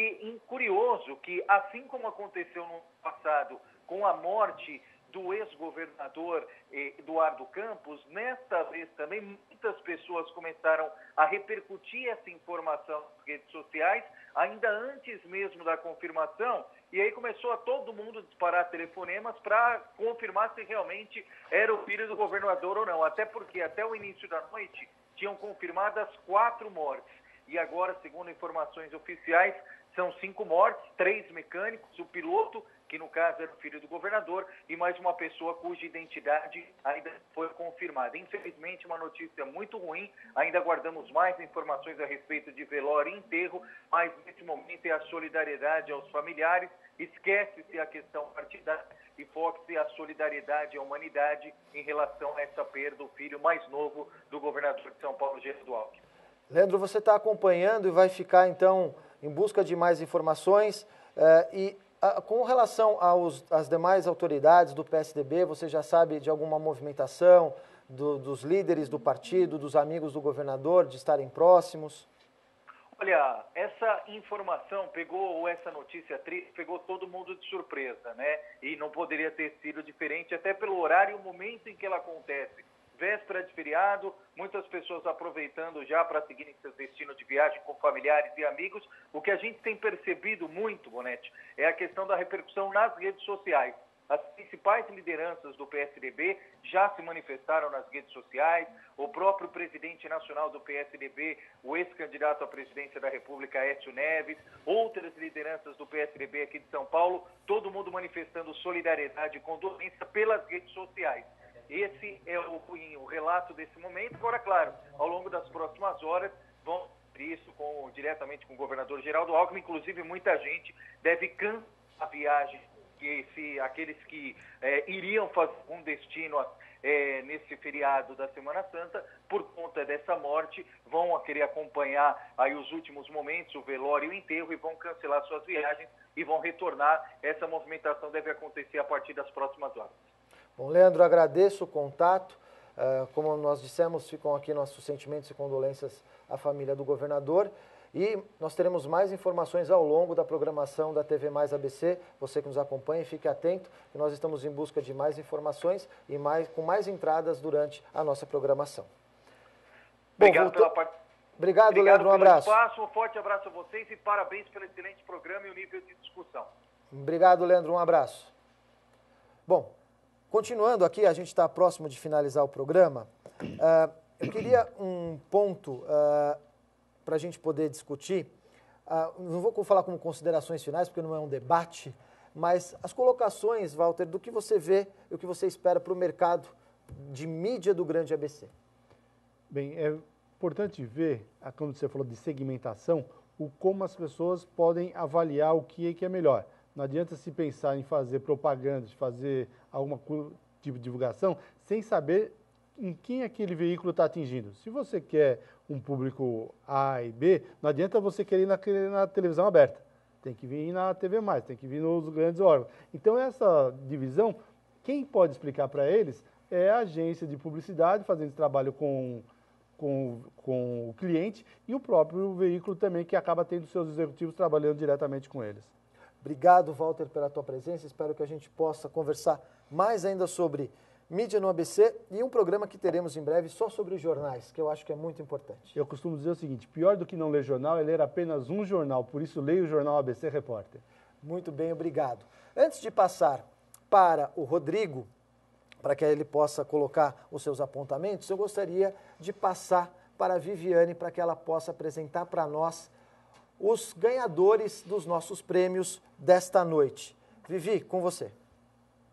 e curioso que, assim como aconteceu no passado com a morte do ex-governador Eduardo Campos, nesta vez também muitas pessoas começaram a repercutir essa informação nas redes sociais, ainda antes mesmo da confirmação, e aí começou a todo mundo disparar telefonemas para confirmar se realmente era o filho do governador ou não, até porque até o início da noite tinham confirmadas quatro mortes, e agora, segundo informações oficiais, são cinco mortes, três mecânicos, o piloto, que no caso era o filho do governador, e mais uma pessoa cuja identidade ainda foi confirmada. Infelizmente, uma notícia muito ruim, ainda aguardamos mais informações a respeito de velório e enterro, mas nesse momento é a solidariedade aos familiares, esquece-se a questão partidária e foque-se a solidariedade à humanidade em relação a essa perda do filho mais novo do governador de São Paulo, Geraldo Alckmin. Leandro, você está acompanhando e vai ficar, então, em busca de mais informações. Uh, e uh, com relação aos, às demais autoridades do P S D B, você já sabe de alguma movimentação do, dos líderes do partido, dos amigos do governador, de estarem próximos? Olha, essa informação pegou, ou essa notícia triste, pegou todo mundo de surpresa, né? E não poderia ter sido diferente, até pelo horário e o momento em que ela acontece. Véspera de feriado, muitas pessoas aproveitando já para seguirem seus destinos de viagem com familiares e amigos. O que a gente tem percebido muito, Bonetti, é a questão da repercussão nas redes sociais. As principais lideranças do P S D B já se manifestaram nas redes sociais. O próprio presidente nacional do P S D B, o ex-candidato à presidência da República, Aécio Neves, outras lideranças do P S D B aqui de São Paulo, todo mundo manifestando solidariedade e condolência pelas redes sociais. Esse é o, o relato desse momento. Agora, claro, ao longo das próximas horas, vão ter isso com, diretamente com o governador Geraldo Alckmin. Inclusive, muita gente deve cancelar a viagem, que se, aqueles que é, iriam fazer um destino é, nesse feriado da Semana Santa, por conta dessa morte, vão querer acompanhar aí os últimos momentos, o velório e o enterro, e vão cancelar suas viagens e vão retornar. Essa movimentação deve acontecer a partir das próximas horas. Bom, Leandro, agradeço o contato. Uh, como nós dissemos, ficam aqui nossos sentimentos e condolências à família do governador. E nós teremos mais informações ao longo da programação da T V Mais A B C. Você que nos acompanha, fique atento, que nós estamos em busca de mais informações e mais, com mais entradas durante a nossa programação. Obrigado, Bom, pela part... Obrigado, Obrigado, Leandro, um abraço. Espaço, um forte abraço a vocês e parabéns pelo excelente programa e o nível de discussão. Obrigado, Leandro, um abraço. Bom, continuando aqui, a gente está próximo de finalizar o programa. Uh, eu queria um ponto uh, para a gente poder discutir. Uh, não vou falar como considerações finais, porque não é um debate, mas as colocações, Walter, do que você vê e o que você espera para o mercado de mídia do Grande A B C. Bem, é importante ver, quando você falou de segmentação, o como as pessoas podem avaliar o que é, que é melhor. Não adianta se pensar em fazer propaganda, de fazer algum tipo de divulgação, sem saber em quem aquele veículo está atingindo. Se você quer um público A e B, não adianta você querer ir na, na televisão aberta. Tem que vir na T V mais, tem que vir nos grandes órgãos. Então, essa divisão, quem pode explicar para eles é a agência de publicidade, fazendo esse trabalho com, com, com o cliente, e o próprio veículo também, que acaba tendo seus executivos trabalhando diretamente com eles. Obrigado, Walter, pela tua presença. Espero que a gente possa conversar mais ainda sobre mídia no A B C e um programa que teremos em breve só sobre jornais, que eu acho que é muito importante. Eu costumo dizer o seguinte, pior do que não ler jornal é ler apenas um jornal, por isso leia o jornal A B C Repórter. Muito bem, obrigado. Antes de passar para o Rodrigo, para que ele possa colocar os seus apontamentos, eu gostaria de passar para a Viviane, para que ela possa apresentar para nós os ganhadores dos nossos prêmios desta noite. Vivi, com você.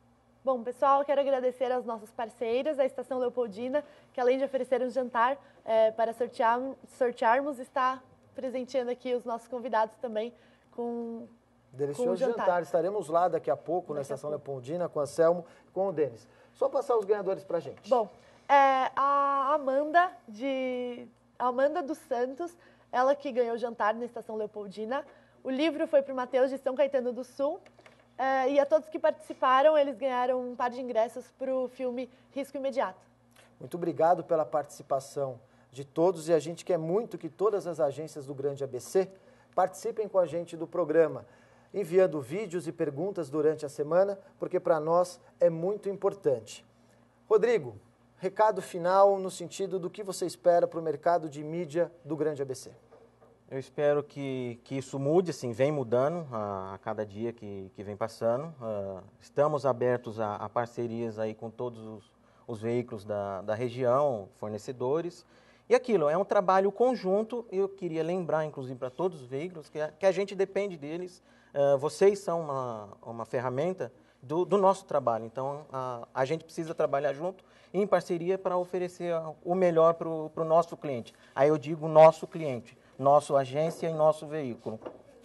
Bom, pessoal, quero agradecer aos nossos parceiros, a Estação Leopoldina, que além de oferecer um jantar é, para sortear, sortearmos, está presenteando aqui os nossos convidados também com Delicioso com um jantar. jantar. Estaremos lá daqui a pouco daqui na Estação Leopoldina com a Anselmo e com o Denis. Só passar os ganhadores para a gente. Bom, é, a Amanda, de, a Amanda dos Santos, ela que ganhou o jantar na Estação Leopoldina. O livro foi para o Matheus de São Caetano do Sul. É, e a todos que participaram, eles ganharam um par de ingressos para o filme Risco Imediato. Muito obrigado pela participação de todos e a gente quer muito que todas as agências do Grande A B C participem com a gente do programa, enviando vídeos e perguntas durante a semana, porque para nós é muito importante. Rodrigo, recado final no sentido do que você espera para o mercado de mídia do Grande A B C. Eu espero que, que isso mude, assim, vem mudando a, a cada dia que, que vem passando. Uh, estamos abertos a, a parcerias aí com todos os, os veículos da, da região, fornecedores. E aquilo, é um trabalho conjunto. Eu queria lembrar, inclusive, para todos os veículos, que a, que a gente depende deles. Uh, vocês são uma, uma ferramenta do, do nosso trabalho. Então, a, a gente precisa trabalhar junto, em parceria, para oferecer o melhor para o nosso cliente. Aí eu digo nosso cliente. Nossa agência e nosso veículo.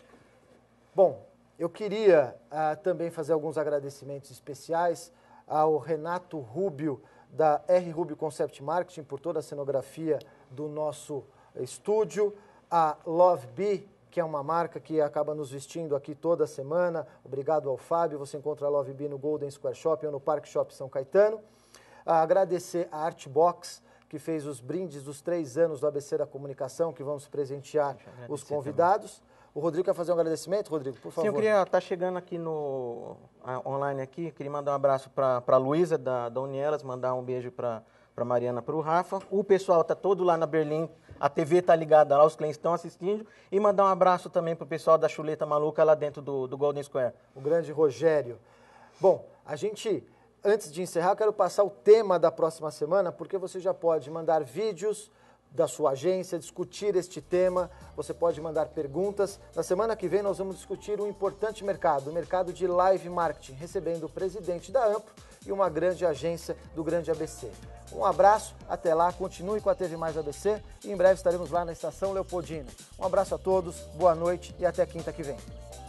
Bom, eu queria uh, também fazer alguns agradecimentos especiais ao Renato Rubio, da R. Rubio Concept Marketing, por toda a cenografia do nosso estúdio, a Love Bee, que é uma marca que acaba nos vestindo aqui toda semana. Obrigado ao Fábio, você encontra a Love Bee no Golden Square Shopping ou no Parque Shopping São Caetano. Uh, agradecer a Artbox, que fez os brindes dos três anos do A B C da Comunicação, que vamos presentear os convidados. Também. O Rodrigo quer fazer um agradecimento, Rodrigo, por favor. Sim, eu queria estar tá chegando aqui no online aqui, queria mandar um abraço para a Luísa da, da Unielas, mandar um beijo para a Mariana, para o Rafa. O pessoal está todo lá na Berlim, a T V está ligada lá, os clientes estão assistindo. E mandar um abraço também para o pessoal da Chuleta Maluca lá dentro do, do Golden Square. O grande Rogério. Bom, a gente... Antes de encerrar, eu quero passar o tema da próxima semana, porque você já pode mandar vídeos da sua agência, discutir este tema, você pode mandar perguntas. Na semana que vem nós vamos discutir um importante mercado, o mercado de live marketing, recebendo o presidente da Amplo e uma grande agência do Grande A B C. Um abraço, até lá, continue com a T V Mais A B C e em breve estaremos lá na Estação Leopoldina. Um abraço a todos, boa noite e até quinta que vem.